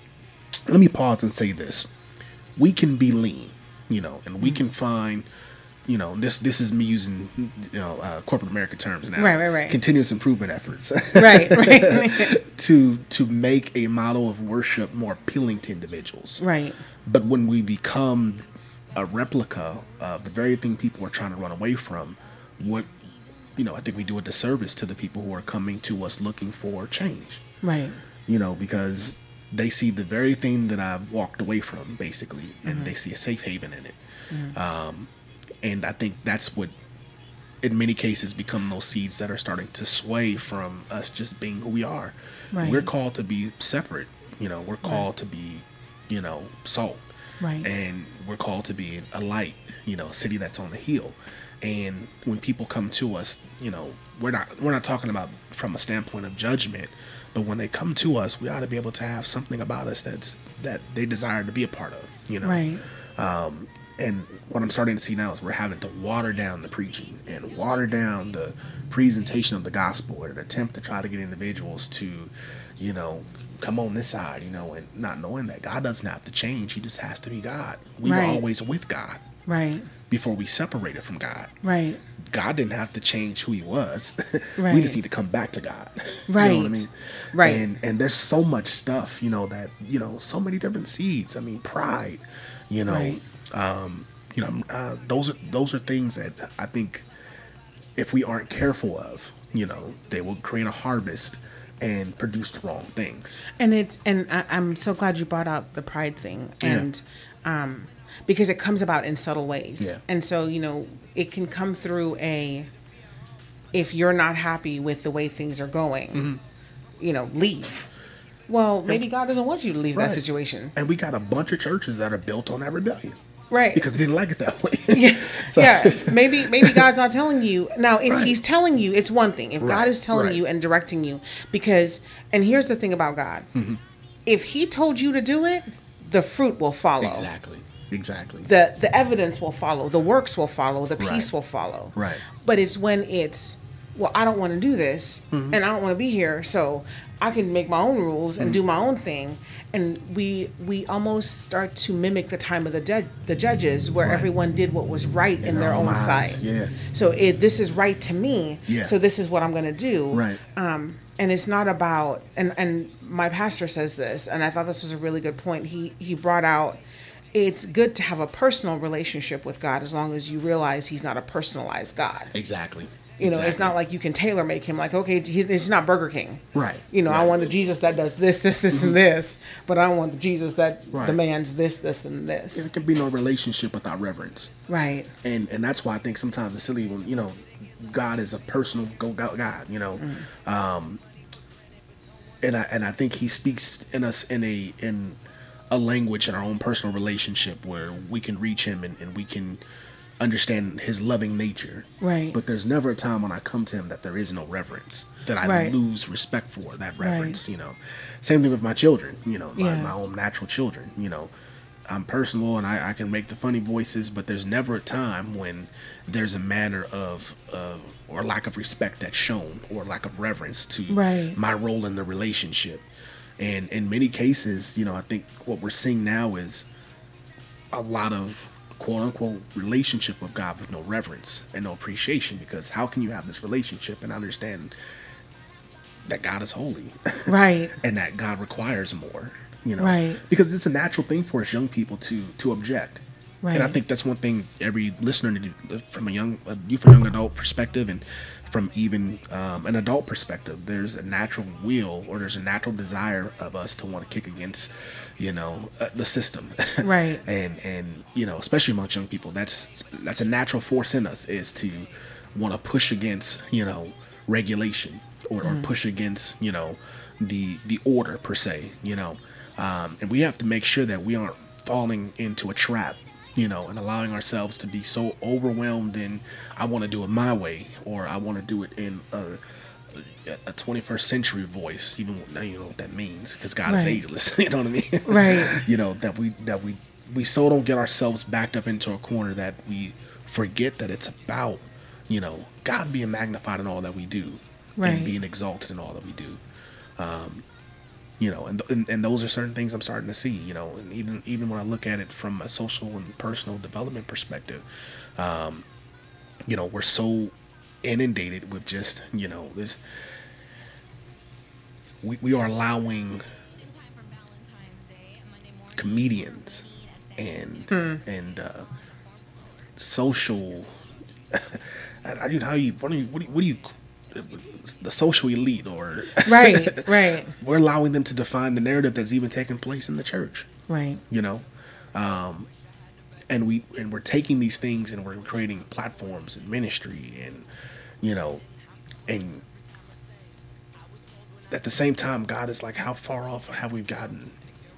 let me pause and say this. We can be lean, you know, and we mm-hmm. can find, you know, this, this is me using, you know, uh, corporate American terms now. Right, right, right. Continuous improvement efforts. right, right. to, to make a model of worship more appealing to individuals. Right. But when we become a replica of the very thing people are trying to run away from, what, you know, I think we do a disservice to the people who are coming to us looking for change. Right. You know, because they see the very thing that I've walked away from, basically, and mm-hmm. they see a safe haven in it. Mm-hmm. Um, and I think that's what, in many cases, become those seeds that are starting to sway from us just being who we are. Right. We're called to be separate. You know, we're called right. to be, you know, salt. Right. And we're called to be a light, you know, a city that's on the hill. And when people come to us, you know, we're not we're not talking about from a standpoint of judgment, but when they come to us, we ought to be able to have something about us that's that they desire to be a part of, you know. Right. Um, and what I'm starting to see now is we're having to water down the preaching and water down the presentation of the gospel in an attempt to try to get individuals to, you know, come on this side, you know, and not knowing that God doesn't have to change. He just has to be God. We right. were always with God. Right. Before we separated from God. Right. God didn't have to change who he was. Right. We just need to come back to God. Right. You know what I mean? Right. And and there's so much stuff, you know, that, you know, so many different seeds. I mean, pride, you know, right. um, you know, uh, those are those are things that I think if we aren't careful of, you know, they will create a harvest and produce the wrong things. And it's and I, I'm so glad you brought out the pride thing. And yeah. um because it comes about in subtle ways. Yeah. And so, you know, it can come through a, if you're not happy with the way things are going, mm-hmm. you know, leave. Well, maybe and, God doesn't want you to leave right. that situation. And we got a bunch of churches that are built on that rebellion. Right. Because they didn't like it that way. yeah. so. yeah. Maybe maybe God's not telling you. Now, if right. he's telling you, it's one thing. If right. God is telling right. you and directing you, because, and here's the thing about God. Mm-hmm. If he told you to do it, the fruit will follow. Exactly. Exactly. The the evidence will follow. The works will follow. The peace right. will follow. Right. But it's when it's, well, I don't want to do this, mm-hmm. and I don't want to be here, so I can make my own rules and mm-hmm. do my own thing. And we we almost start to mimic the time of the de- the judges, where right. everyone did what was right in, in their own sight. Yeah. So it, this is right to me. Yeah. So this is what I'm going to do. Right. Um, and it's not about, and and my pastor says this, and I thought this was a really good point. He he brought out, it's good to have a personal relationship with God as long as you realize he's not a personalized God. Exactly. You know, exactly. It's not like you can tailor make him like, okay, he's, he's not Burger King. Right. You know, right. I want the Jesus that does this, this, this, mm-hmm. and this, but I want the Jesus that right. demands this, this, and this. There can be no relationship without reverence. Right. And and that's why I think sometimes it's silly when, you know, God is a personal go God, you know. Mm. Um, and I and I think he speaks in us in a in a language in our own personal relationship where we can reach him and, and we can understand his loving nature. Right. But there's never a time when I come to him that there is no reverence, that I right. lose respect for that reverence, right. you know. Same thing with my children, you know, my, yeah. my own natural children, you know. I'm personal and I, I can make the funny voices, but there's never a time when there's a manner of, of or lack of respect that's shown or lack of reverence to right. my role in the relationship. And in many cases, you know, I think what we're seeing now is a lot of quote unquote relationship with God with no reverence and no appreciation, because how can you have this relationship and understand that God is holy, right, and that God requires more, you know, right, because it's a natural thing for us young people to to object, right, and I think that's one thing every listener from a young a youth and young adult perspective, and from even um, an adult perspective, there's a natural will or there's a natural desire of us to want to kick against, you know, uh, the system, right, and and you know, especially amongst young people, that's that's a natural force in us, is to want to push against, you know, regulation or, mm. or push against, you know, the the order per se, you know, um, and we have to make sure that we aren't falling into a trap, you know, and allowing ourselves to be so overwhelmed in, I want to do it my way, or I want to do it in a, a twenty-first century voice, even now you know what that means, because God right. is ageless, you know what I mean? Right. You know, that we, that we, we so don't get ourselves backed up into a corner that we forget that it's about, you know, God being magnified in all that we do, right. and being exalted in all that we do. Um, You know, and, and and those are certain things I'm starting to see, you know, and even even when I look at it from a social and personal development perspective, um, you know, we're so inundated with just, you know, this, we, we are allowing comedians and, hmm. and uh, social, I, you know, how you, what do you, what do you, what do you the social elite, or right, right. we're allowing them to define the narrative that's even taking place in the church, right? You know, um, and we and we're taking these things and we're creating platforms and ministry, and you know, and at the same time, God is like, how far off have we gotten?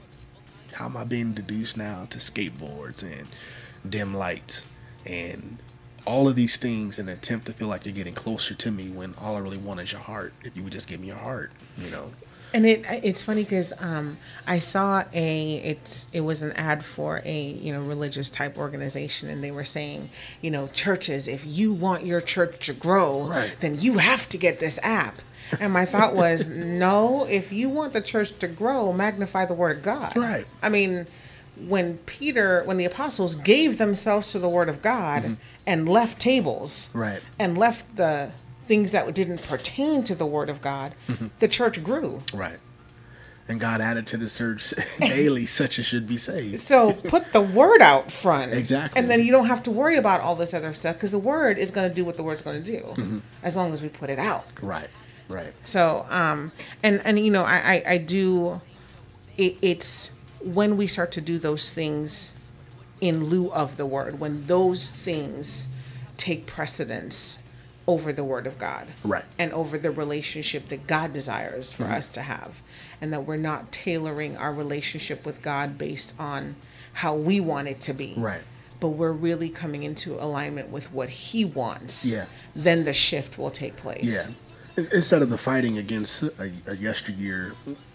How am I being deduced now to skateboards and dim lights and all of these things in an attempt to feel like you're getting closer to me, when all I really want is your heart. If you would just give me your heart, you know. And it it's funny because um, I saw a it's it was an ad for a you know religious type organization, and they were saying, you know, churches, if you want your church to grow, right. then you have to get this app. And my thought was, no, if you want the church to grow, magnify the word of God. Right. I mean, when Peter, when the apostles gave themselves to the word of God, mm-hmm. and left tables, right, and left the things that didn't pertain to the word of God, mm-hmm. the church grew. Right. And God added to the church daily such as should be saved. So put the word out front. Exactly. And then you don't have to worry about all this other stuff, because the word is going to do what the word's going to do, mm-hmm. as long as we put it out. Right. Right. So, um, and, and you know, I, I, I do, it, it's when we start to do those things in lieu of the word, when those things take precedence over the word of God, right, and over the relationship that God desires for mm-hmm. us to have, and that we're not tailoring our relationship with God based on how we want it to be, right, but we're really coming into alignment with what He wants, yeah, then the shift will take place. Yeah, instead of the fighting against a, a yesteryear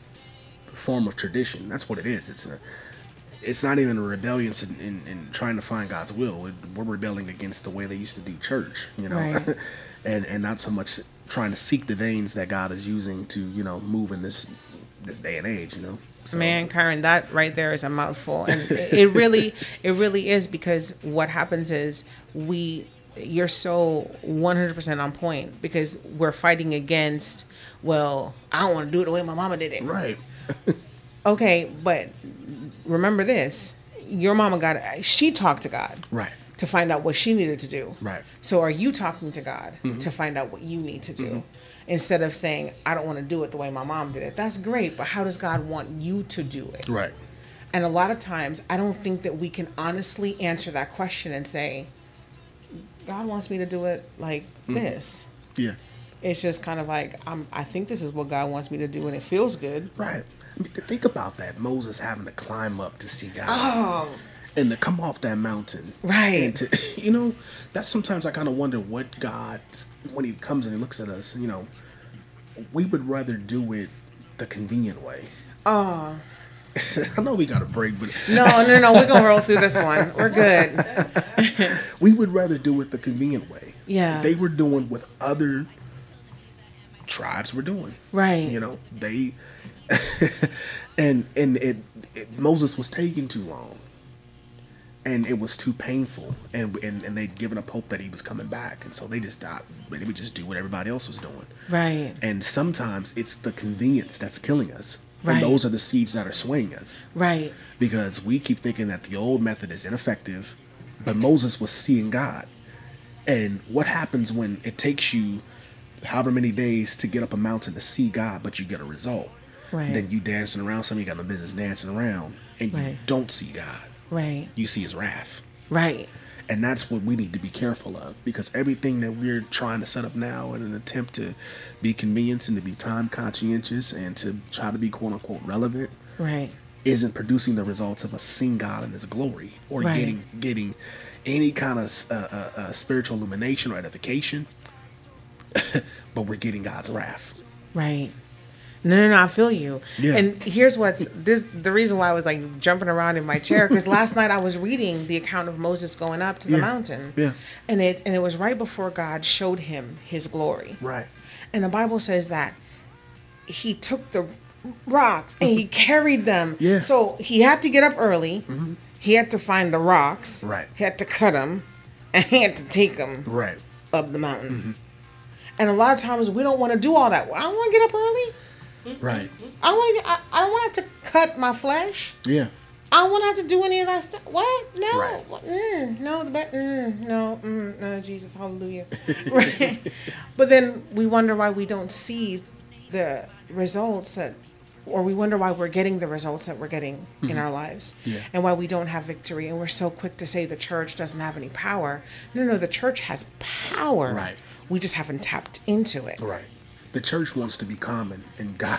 form of tradition. That's what it is. It's a, it's not even a rebellion in, in, in trying to find God's will. It, we're rebelling against the way they used to do church, you know, right. and and not so much trying to seek the veins that God is using to, you know, move in this this day and age, you know. So. Man, Kyron, that right there is a mouthful, and it, it really it really is, because what happens is we. You're so one hundred percent on point, because we're fighting against, well, I don't want to do it the way my mama did it. Right. Okay, but remember this. your mama got, she talked to God. Right. To find out what she needed to do. Right. So are you talking to God mm-hmm. to find out what you need to do? Mm-hmm. Instead of saying, I don't want to do it the way my mom did it. That's great, but how does God want you to do it? Right. And a lot of times, I don't think that we can honestly answer that question and say, God wants me to do it like mm-hmm. this. Yeah. It's just kind of like, I'm, I think this is what God wants me to do, and it feels good. Right. I mean, think about that. Moses having to climb up to see God. Oh, and to come off that mountain. Right. And to, you know, that's sometimes I kind of wonder what God, when he comes and he looks at us, you know, we would rather do it the convenient way. Oh. I know we got a break, but... No, no, no, we're going to roll through this one. We're good. We would rather do it the convenient way. Yeah. They were doing what other tribes were doing. Right. You know, they... and and it, it Moses was taking too long. And it was too painful, and, and and they'd given up hope that he was coming back, and so they just stopped. They would just do what everybody else was doing. Right. And sometimes it's the convenience that's killing us. Right. And those are the seeds that are swaying us. Right. Because we keep thinking that the old method is ineffective, but Moses was seeing God. And what happens when it takes you however many days to get up a mountain to see God, but you get a result? Right. Then you dancing around, some of you got no business dancing around, and you right. don't see God. Right. You see his wrath. Right. And that's what we need to be careful of, because everything that we're trying to set up now in an attempt to be convenient and to be time conscientious and to try to be quote unquote relevant, right, isn't producing the results of us seeing God in his glory or right. getting getting any kind of uh, uh, uh, spiritual illumination or edification, but we're getting God's wrath. Right. No, no, no, I feel you. Yeah. And here's what's this the reason why I was like jumping around in my chair, because last night I was reading the account of Moses going up to the yeah. mountain. Yeah. And it and it was right before God showed him his glory. Right. And the Bible says that he took the rocks and he carried them. Yeah. So he had to get up early. Mm-hmm. He had to find the rocks. Right. He had to cut them, and he had to take them right up the mountain. Mm-hmm. And a lot of times we don't want to do all that. I don't want to get up early. Right. I want to. I, I don't want to have to cut my flesh. Yeah. I don't want to have to do any of that stuff. What? No. Right. Mm, no. The be- mm, no. Mm, no. Jesus. Hallelujah. Right. But then we wonder why we don't see the results that, or we wonder why we're getting the results that we're getting mm-hmm. in our lives, yeah. and why we don't have victory. And we're so quick to say the church doesn't have any power. No, no. The church has power. Right. We just haven't tapped into it. Right. The church wants to be common, and God.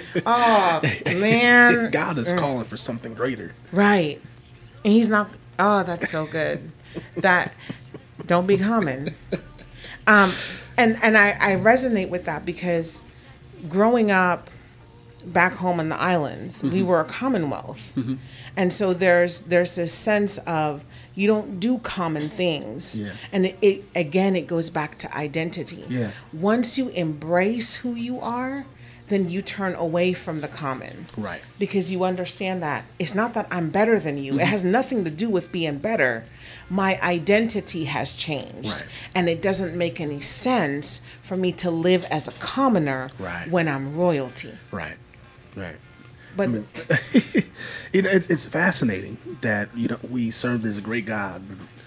Oh man, God is calling for something greater. Right, and He's not. Oh, that's so good. That don't be common. Um, and and I, I resonate with that because growing up back home in the islands, mm-hmm. we were a commonwealth, mm-hmm. and so there's there's this sense of you don't do common things. Yeah. And it, it again, it goes back to identity. Yeah. Once you embrace who you are, then you turn away from the common. Right. Because you understand that it's not that I'm better than you. Mm-hmm. It has nothing to do with being better. My identity has changed. Right. And it doesn't make any sense for me to live as a commoner right. when I'm royalty. Right. Right. But I mean, it, it, it's fascinating that, you know, we serve this great God.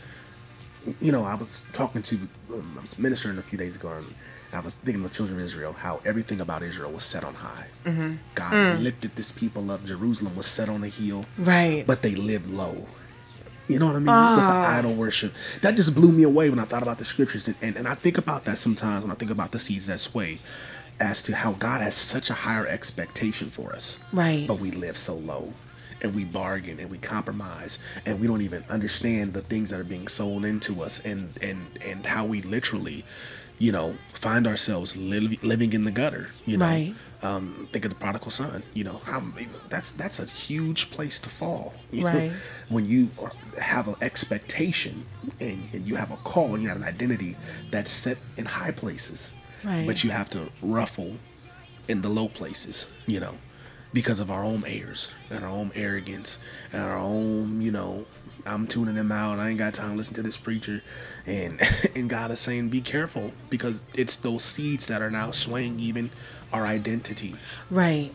You know, I was talking to, um, I was ministering a few days ago, and I was thinking of the children of Israel, how everything about Israel was set on high. Mm-hmm. God mm. lifted this people up. Jerusalem was set on a hill. Right. But they lived low. You know what I mean? Oh. With the idol worship. That just blew me away when I thought about the scriptures. And, and, and I think about that sometimes when I think about the seeds that sway, as to how God has such a higher expectation for us. Right. But we live so low, and we bargain and we compromise, and we don't even understand the things that are being sold into us, and, and, and how we literally, you know, find ourselves li- living in the gutter, you know. Right. Um, think of the prodigal son, you know, how that's that's a huge place to fall. You right. know? When you have an expectation and, and you have a call and you have an identity that's set in high places. Right. But you have to ruffle in the low places, you know, because of our own airs and our own arrogance and our own, you know, I'm tuning them out. I ain't got time to listen to this preacher. And and God is saying, be careful, because it's those seeds that are now swaying even our identity. Right.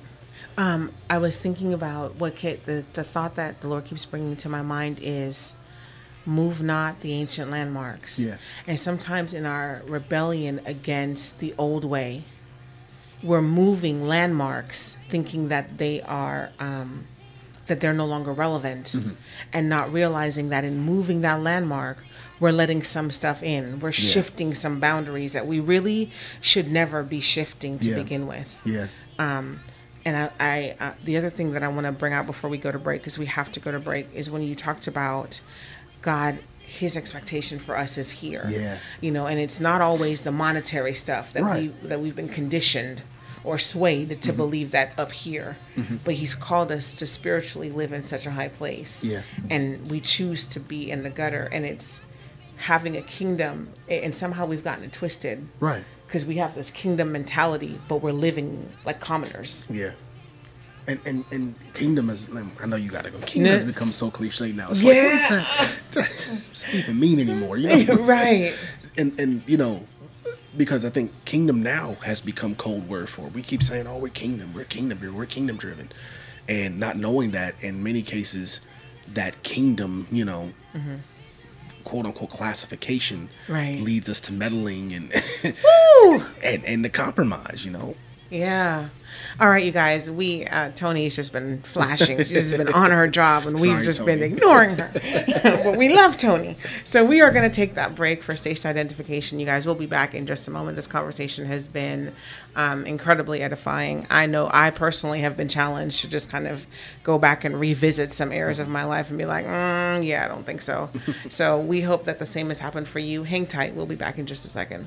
Um, I was thinking about what Kit, the, the thought that the Lord keeps bringing to my mind is move not the ancient landmarks. Yeah. And sometimes in our rebellion against the old way, we're moving landmarks thinking that they are, um, that they're no longer relevant, mm-hmm. and not realizing that in moving that landmark, we're letting some stuff in. We're yeah. shifting some boundaries that we really should never be shifting to yeah. begin with. Yeah. Um, and I, I uh, the other thing that I want to bring out before we go to break, because we have to go to break, is when you talked about God, his expectation for us is here. Yeah. You know, and it's not always the monetary stuff that right. we that we've been conditioned or swayed to mm-hmm. believe that up here. Mm-hmm. But he's called us to spiritually live in such a high place. Yeah. And we choose to be in the gutter, and it's having a kingdom, and somehow we've gotten it twisted. Right. Because we have this kingdom mentality, but we're living like commoners. Yeah. And, and and kingdom is, I know you gotta go. Kingdom no. has become so cliche now. It's yeah. like, what does that, doesn't even mean anymore, you know? Right. And, and, you know, because I think kingdom now has become code word for it. We keep saying, oh, we're kingdom, we're kingdom, we're kingdom driven. And not knowing that in many cases, that kingdom, you know, mm-hmm. quote unquote classification right. leads us to meddling and, Woo! and and the compromise, you know. Yeah. All right, you guys. We uh, Tony's just been flashing. She's just been on her job, and we've Sorry, just Tony. been ignoring her. But we love Tony. So we are going to take that break for station identification. You guys, we'll be back in just a moment. This conversation has been um, incredibly edifying. I know I personally have been challenged to just kind of go back and revisit some areas of my life and be like, mm, yeah, I don't think so. So we hope that the same has happened for you. Hang tight. We'll be back in just a second.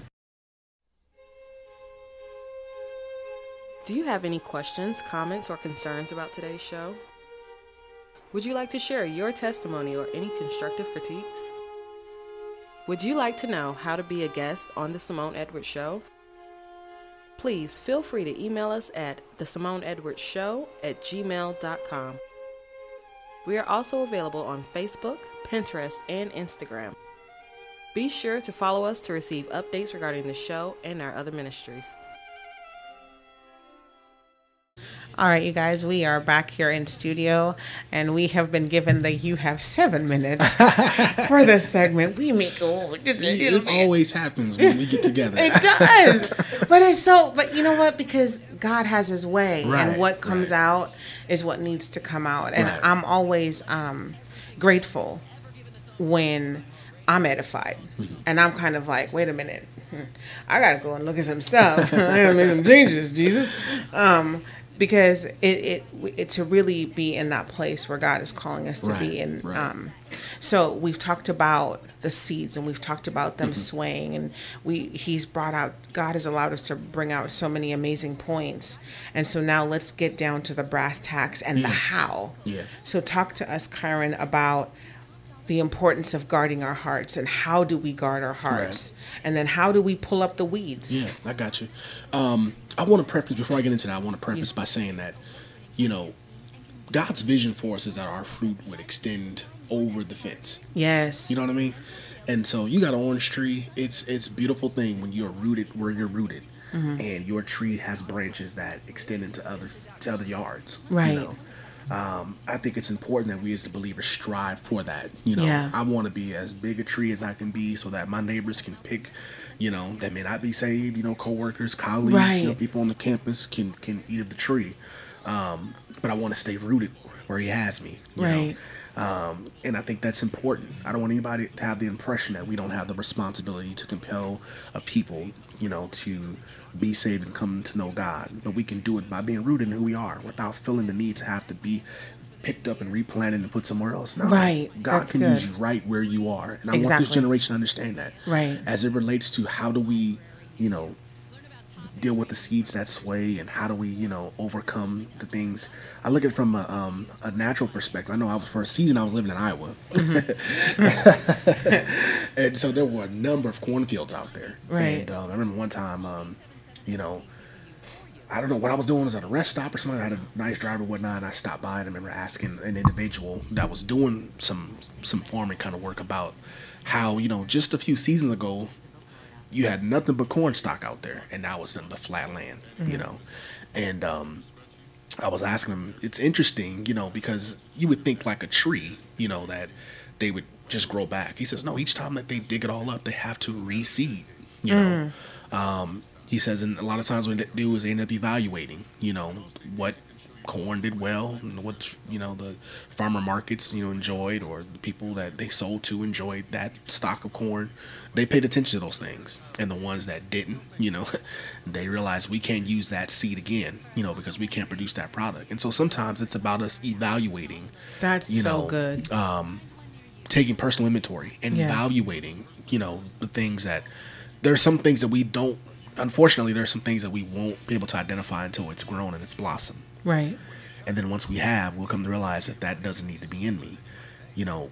Do you have any questions, comments, or concerns about today's show? Would you like to share your testimony or any constructive critiques? Would you like to know how to be a guest on The Simone Edwards Show? Please feel free to email us at the simone edwards show at gmail dot com. We are also available on Facebook, Pinterest, and Instagram. Be sure to follow us to receive updates regarding the show and our other ministries. All right, you guys, we are back here in studio, and we have been given the you have seven minutes for this segment. We make oh, just a little It bit. always happens when we get together. It does. But it's so, but you know what? Because God has his way, Right, and what comes right. out is what needs to come out. And Right. I'm always um, grateful when I'm edified. Mm-hmm. And I'm kind of like, wait a minute. I got to go and look at some stuff. I got to make some changes, Jesus. Um Because it, it it to really be in that place where God is calling us to right, be. And right. um, so we've talked about the seeds, and we've talked about them mm-hmm. swaying, and we He's brought out, God has allowed us to bring out so many amazing points. And so now let's get down to the brass tacks and yeah. the how. Yeah. So talk to us, Kyron, about the importance of guarding our hearts, and how do we guard our hearts, right. and then how do we pull up the weeds? Yeah, I got you. Um, I want to preface, before I get into that, I want to preface yeah. by saying that, you know, God's vision for us is that our fruit would extend over the fence. Yes. You know what I mean? And so you got an orange tree. It's it's a beautiful thing when you're rooted where you're rooted, mm-hmm. and your tree has branches that extend into other to other yards. Right. You know? Um, I think it's important that we as the believers strive for that. You know, yeah. I want to be as big a tree as I can be so that my neighbors can pick, you know, that may not be saved, you know, coworkers, colleagues, right. you know, people on the campus can, can eat of the tree. Um, but I want to stay rooted where he has me. You right. know? Um, and I think that's important. I don't want anybody to have the impression that we don't have the responsibility to compel a people, you know, to be saved and come to know God. But we can do it by being rooted in who we are without feeling the need to have to be picked up and replanted and put somewhere else. No, right. God That's can good. use you right where you are. And I exactly. want this generation to understand that. Right. As it relates to how do we, you know, deal with the seeds that sway, and how do we, you know, overcome the things. I look at it from a, um, a natural perspective. I know I was, for a season I was living in Iowa. Mm-hmm. And so there were a number of cornfields out there. Right. And um, I remember one time, um, you know, I don't know what I was doing. Was at a rest stop or something. I had a nice driver or whatnot, and I stopped by and I remember asking an individual that was doing some some farming kind of work about how, you know, just a few seasons ago, you had nothing but corn stock out there, and now it's in the flat land, mm-hmm. you know. And um, I was asking him, it's interesting, you know, because you would think like a tree, you know, that they would just grow back. He says, no, each time that they dig it all up, they have to reseed, you know. Mm. Um, he says, and a lot of times what they do is they end up evaluating, you know, what corn did well and what, you know, the farmer markets, you know, enjoyed, or the people that they sold to enjoyed that stock of corn. They paid attention to those things. And the ones that didn't, you know, they realized we can't use that seed again, you know, because we can't produce that product. And so sometimes it's about us evaluating. That's you so know, good. Um, taking personal inventory and yeah. evaluating, you know, the things that, there are some things that we don't, unfortunately, there are some things that we won't be able to identify until it's grown and it's blossomed. Right. And then once we have, we'll come to realize that that doesn't need to be in me. You know,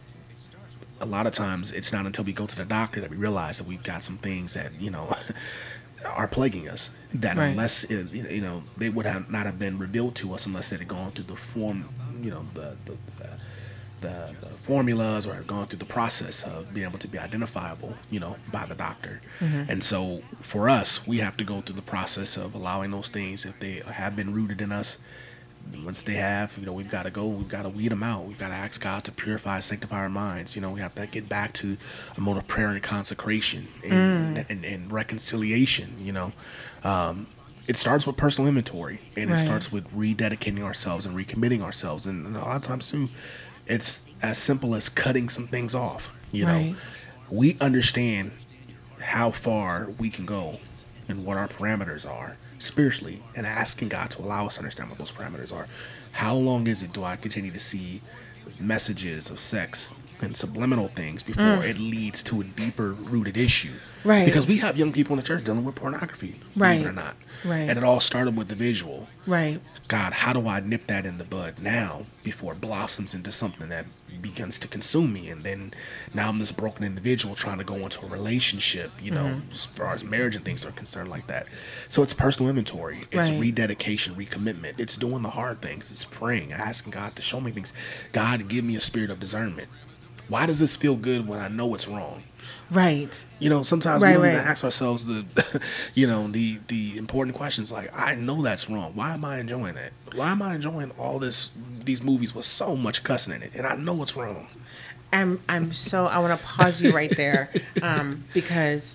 a lot of times it's not until we go to the doctor that we realize that we've got some things that, you know, are plaguing us. That right. unless, it, you know, they would have not have been revealed to us unless it had gone through the form, you know, the, the, the The, the formulas, or have gone through the process of being able to be identifiable, you know, by the doctor. Mm-hmm. And so for us, we have to go through the process of allowing those things, if they have been rooted in us, once they have, you know, we've got to go, we've got to weed them out. We've got to ask God to purify, sanctify our minds. You know, we have to get back to a mode of prayer and consecration and, mm. and, and reconciliation, you know. Um, it starts with personal inventory, and right. it starts with rededicating ourselves and recommitting ourselves. And, and a lot of times too, it's as simple as cutting some things off. You know, right. we understand how far we can go and what our parameters are spiritually, and asking God to allow us to understand what those parameters are. How long is it do I continue to see messages of sex and subliminal things before mm. it leads to a deeper rooted issue? Right. Because we have young people in the church dealing with pornography, right. believe it or not. Right. And it all started with the visual. Right. God, how do I nip that in the bud now before it blossoms into something that begins to consume me? And then now I'm this broken individual trying to go into a relationship, you know, mm-hmm. as far as marriage and things are concerned like that. So it's personal inventory. It's right. rededication, recommitment. It's doing the hard things. It's praying, asking God to show me things. God, give me a spirit of discernment. Why does this feel good when I know it's wrong? Right. You know, sometimes right, we don't right. even ask ourselves the, you know, the the important questions like, I know that's wrong. Why am I enjoying that? Why am I enjoying all this, these movies with so much cussing in it? And I know it's wrong. I'm, I'm so, I want to pause you right there um, because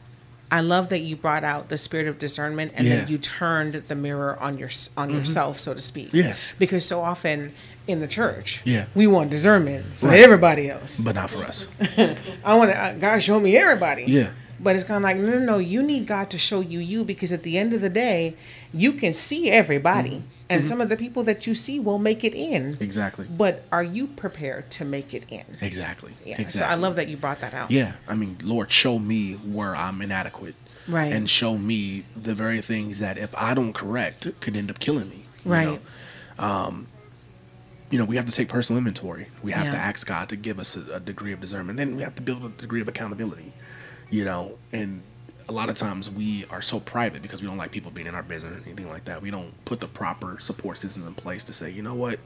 I love that you brought out the spirit of discernment and yeah. that you turned the mirror on your on mm-hmm. yourself, so to speak. Yeah. Because so often in the church, yeah. we want discernment for right. everybody else, but not for us. I want to, uh, God show me everybody. Yeah. But it's kind of like, no, no, no. You need God to show you you, because at the end of the day, you can see everybody. Mm-hmm. And mm-hmm. some of the people that you see will make it in. Exactly. But are you prepared to make it in? Exactly. Yeah. Exactly. So I love that you brought that out. Yeah. I mean, Lord, show me where I'm inadequate. Right. And show me the very things that if I don't correct could end up killing me. Right. Know? Um, you know, we have to take personal inventory. We have yeah. to ask God to give us a, a degree of discernment. Then we have to build a degree of accountability, you know, and a lot of times we are so private because we don't like people being in our business or anything like that. We don't put the proper support systems in place to say, you know what,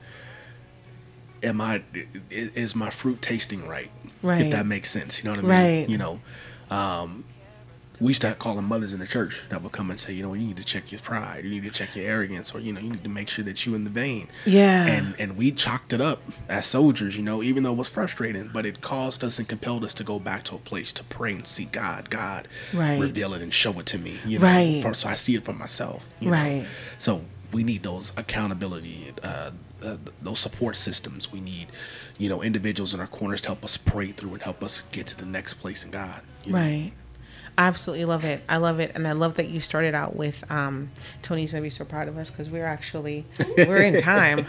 am I, is my fruit tasting right? Right. If that makes sense. You know what I mean? Right. You know, um, we used to call them mothers in the church that would come and say, you know, you need to check your pride, you need to check your arrogance, or, you know, you need to make sure that you're in the vein. Yeah. And and we chalked it up as soldiers, you know, even though it was frustrating, but it caused us and compelled us to go back to a place to pray and see God, God, right. reveal it and show it to me, you know, right. for, so I see it for myself. You right. know? So we need those accountability, uh, uh, those support systems. We need, you know, individuals in our corners to help us pray through and help us get to the next place in God. You know? Right. I absolutely love it. I love it. And I love that you started out with, um, Tony's going to be so proud of us because we're actually, we're in time.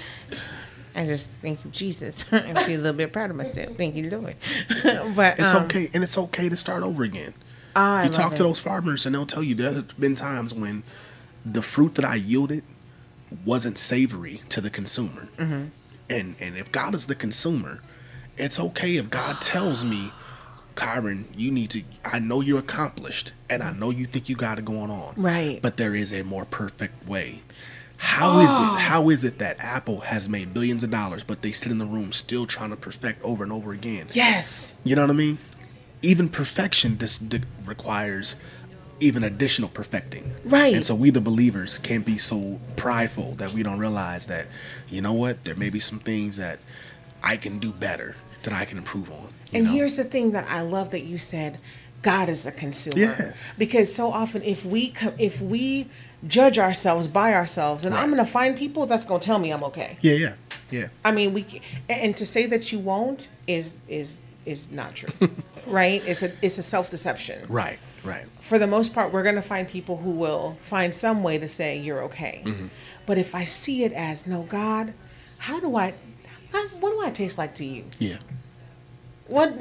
I just thank you, Jesus. I feel a little bit proud of myself. Thank you, Lord. But it's um, okay. And it's okay to start over again. Oh, I you love talk it. to those farmers and they'll tell you there have been times when the fruit that I yielded wasn't savory to the consumer. Mm-hmm. And, and if God is the consumer, it's okay if God tells me, Kyron, you need to, I know you're accomplished and I know you think you got it going on. Right. But there is a more perfect way. How oh. is it, how is it that Apple has made billions of dollars, but they sit in the room still trying to perfect over and over again? Yes. You know what I mean? Even perfection this d- requires even additional perfecting. Right. And so we, the believers, can't be so prideful that we don't realize that, you know what, there may be some things that I can do better, that I can improve on. And know? here's the thing that I love that you said, God is a consumer. Yeah. Because so often if we co- if we judge ourselves by ourselves, and Right. I'm going to find people that's going to tell me I'm okay. Yeah, yeah, yeah. I mean, we ca- and to say that you won't is is is not true. Right? It's a it's a self-deception. Right, right. For the most part, we're going to find people who will find some way to say you're okay. Mm-hmm. But if I see it as, no, God, how do I, how, what do I taste like to you? Yeah. What?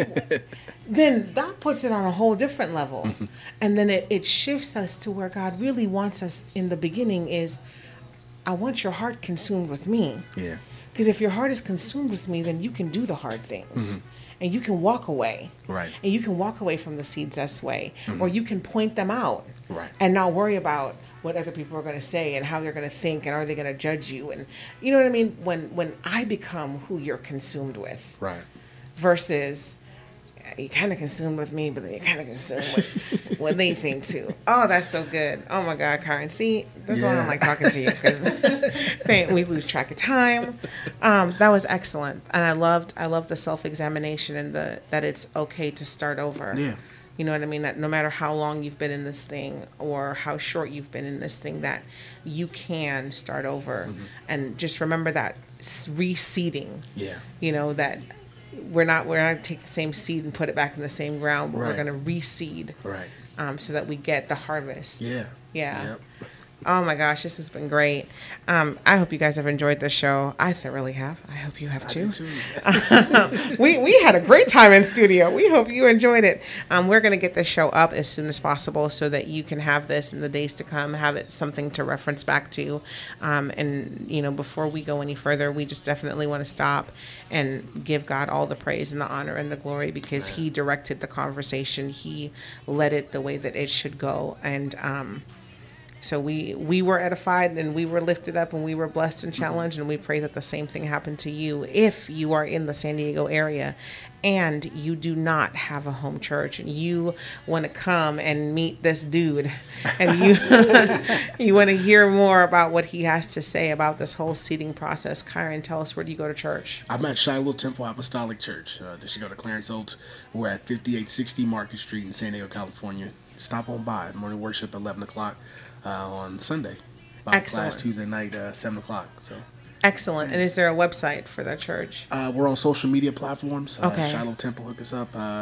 Then that puts it on a whole different level. Mm-hmm. And then it, it shifts us to where God really wants us in the beginning is, I want your heart consumed with me. Yeah. Because if your heart is consumed with me, then you can do the hard things. Mm-hmm. And you can walk away. Right. And you can walk away from the seeds that sway. Mm-hmm. Or you can point them out. Right. And not worry about what other people are going to say and how they're going to think and are they going to judge you. And you know what I mean? When when I become who you're consumed with. Right. Versus, you're kind of consumed with me, but then you're kind of consumed with what they think too. Oh, that's so good. Oh my God, Kyron. See, that's Yeah. why I don't like talking to you, because we lose track of time. Um, that was excellent, and I loved, I loved the self-examination and the that it's okay to start over. Yeah. You know what I mean? That no matter how long you've been in this thing or how short you've been in this thing, that you can start over, mm-hmm. and just remember that reseeding. Yeah. You know that. We're not we're not going to take the same seed and put it back in the same ground, but Right. we're going to reseed, Right. um, so that we get the harvest. Yeah. Yeah. Yep. Oh my gosh, this has been great. Um, I hope you guys have enjoyed this show. I thoroughly have. I hope you have too. too. we we had a great time in studio. We hope you enjoyed it. Um, we're going to get this show up as soon as possible so that you can have this in the days to come, have it something to reference back to. Um, and, you know, before we go any further, we just definitely want to stop and give God all the praise and the honor and the glory, because he directed the conversation. He led it the way that it should go. And, um, So we, we were edified and we were lifted up and we were blessed and challenged, and we pray that the same thing happened to you if you are in the San Diego area and you do not have a home church and you want to come and meet this dude and you you want to hear more about what he has to say about this whole seeding process. Kyron, tell us, where do you go to church? I'm at Shiloh Temple Apostolic Church. Uh, just go to Clarence Oaks. We're at fifty-eight sixty Market Street in San Diego, California. Stop on by. Morning worship at eleven o'clock. Uh, on Sunday. Bible Excellent. class Tuesday night, uh, seven o'clock. So Excellent. And is there a website for that church? uh, we're on social media platforms. Uh, Okay. Shiloh Temple, hook us up. Uh,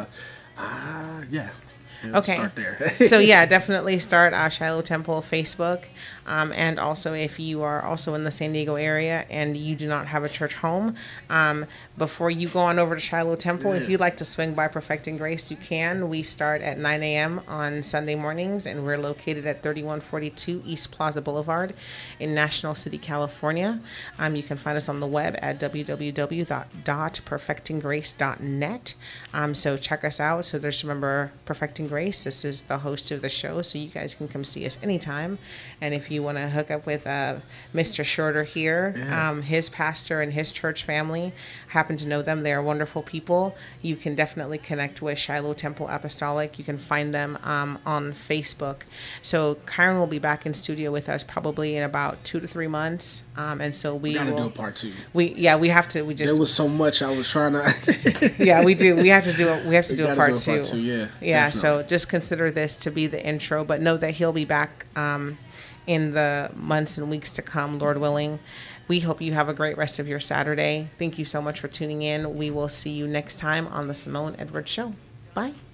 uh, yeah. We'll Okay. Start there. So yeah, definitely start uh, Shiloh Temple Facebook. Um, and also, if you are also in the San Diego area and you do not have a church home, um, before you go on over to Shiloh Temple, if you'd like to swing by Perfecting Grace, you can. We start at nine a.m. on Sunday mornings, and we're located at thirty-one forty-two East Plaza Boulevard in National City, California. Um, you can find us on the web at w w w dot perfecting grace dot net. Um, so check us out. So there's, remember, Perfecting Grace. This is the host of the show, so you guys can come see us anytime. And if you want to hook up with uh, Mister Shorter here, Yeah. um, his pastor and his church family, happen to know them. They are wonderful people. You can definitely connect with Shiloh Temple Apostolic. You can find them um, on Facebook. So Kyron will be back in studio with us probably in about two to three months. Um, and so we, we gotta will, do a part two. We yeah we have to. We just There was so much I was trying to. yeah we do. We have to do a, we have to We do a gotta part, do a two. part two, yeah, Yeah. So definitely. just consider this to be the intro, but know that he'll be back um, in the months and weeks to come, Lord willing. We hope you have a great rest of your Saturday. Thank you so much for tuning in. We will see you next time on the Simone Edwards Show. Bye.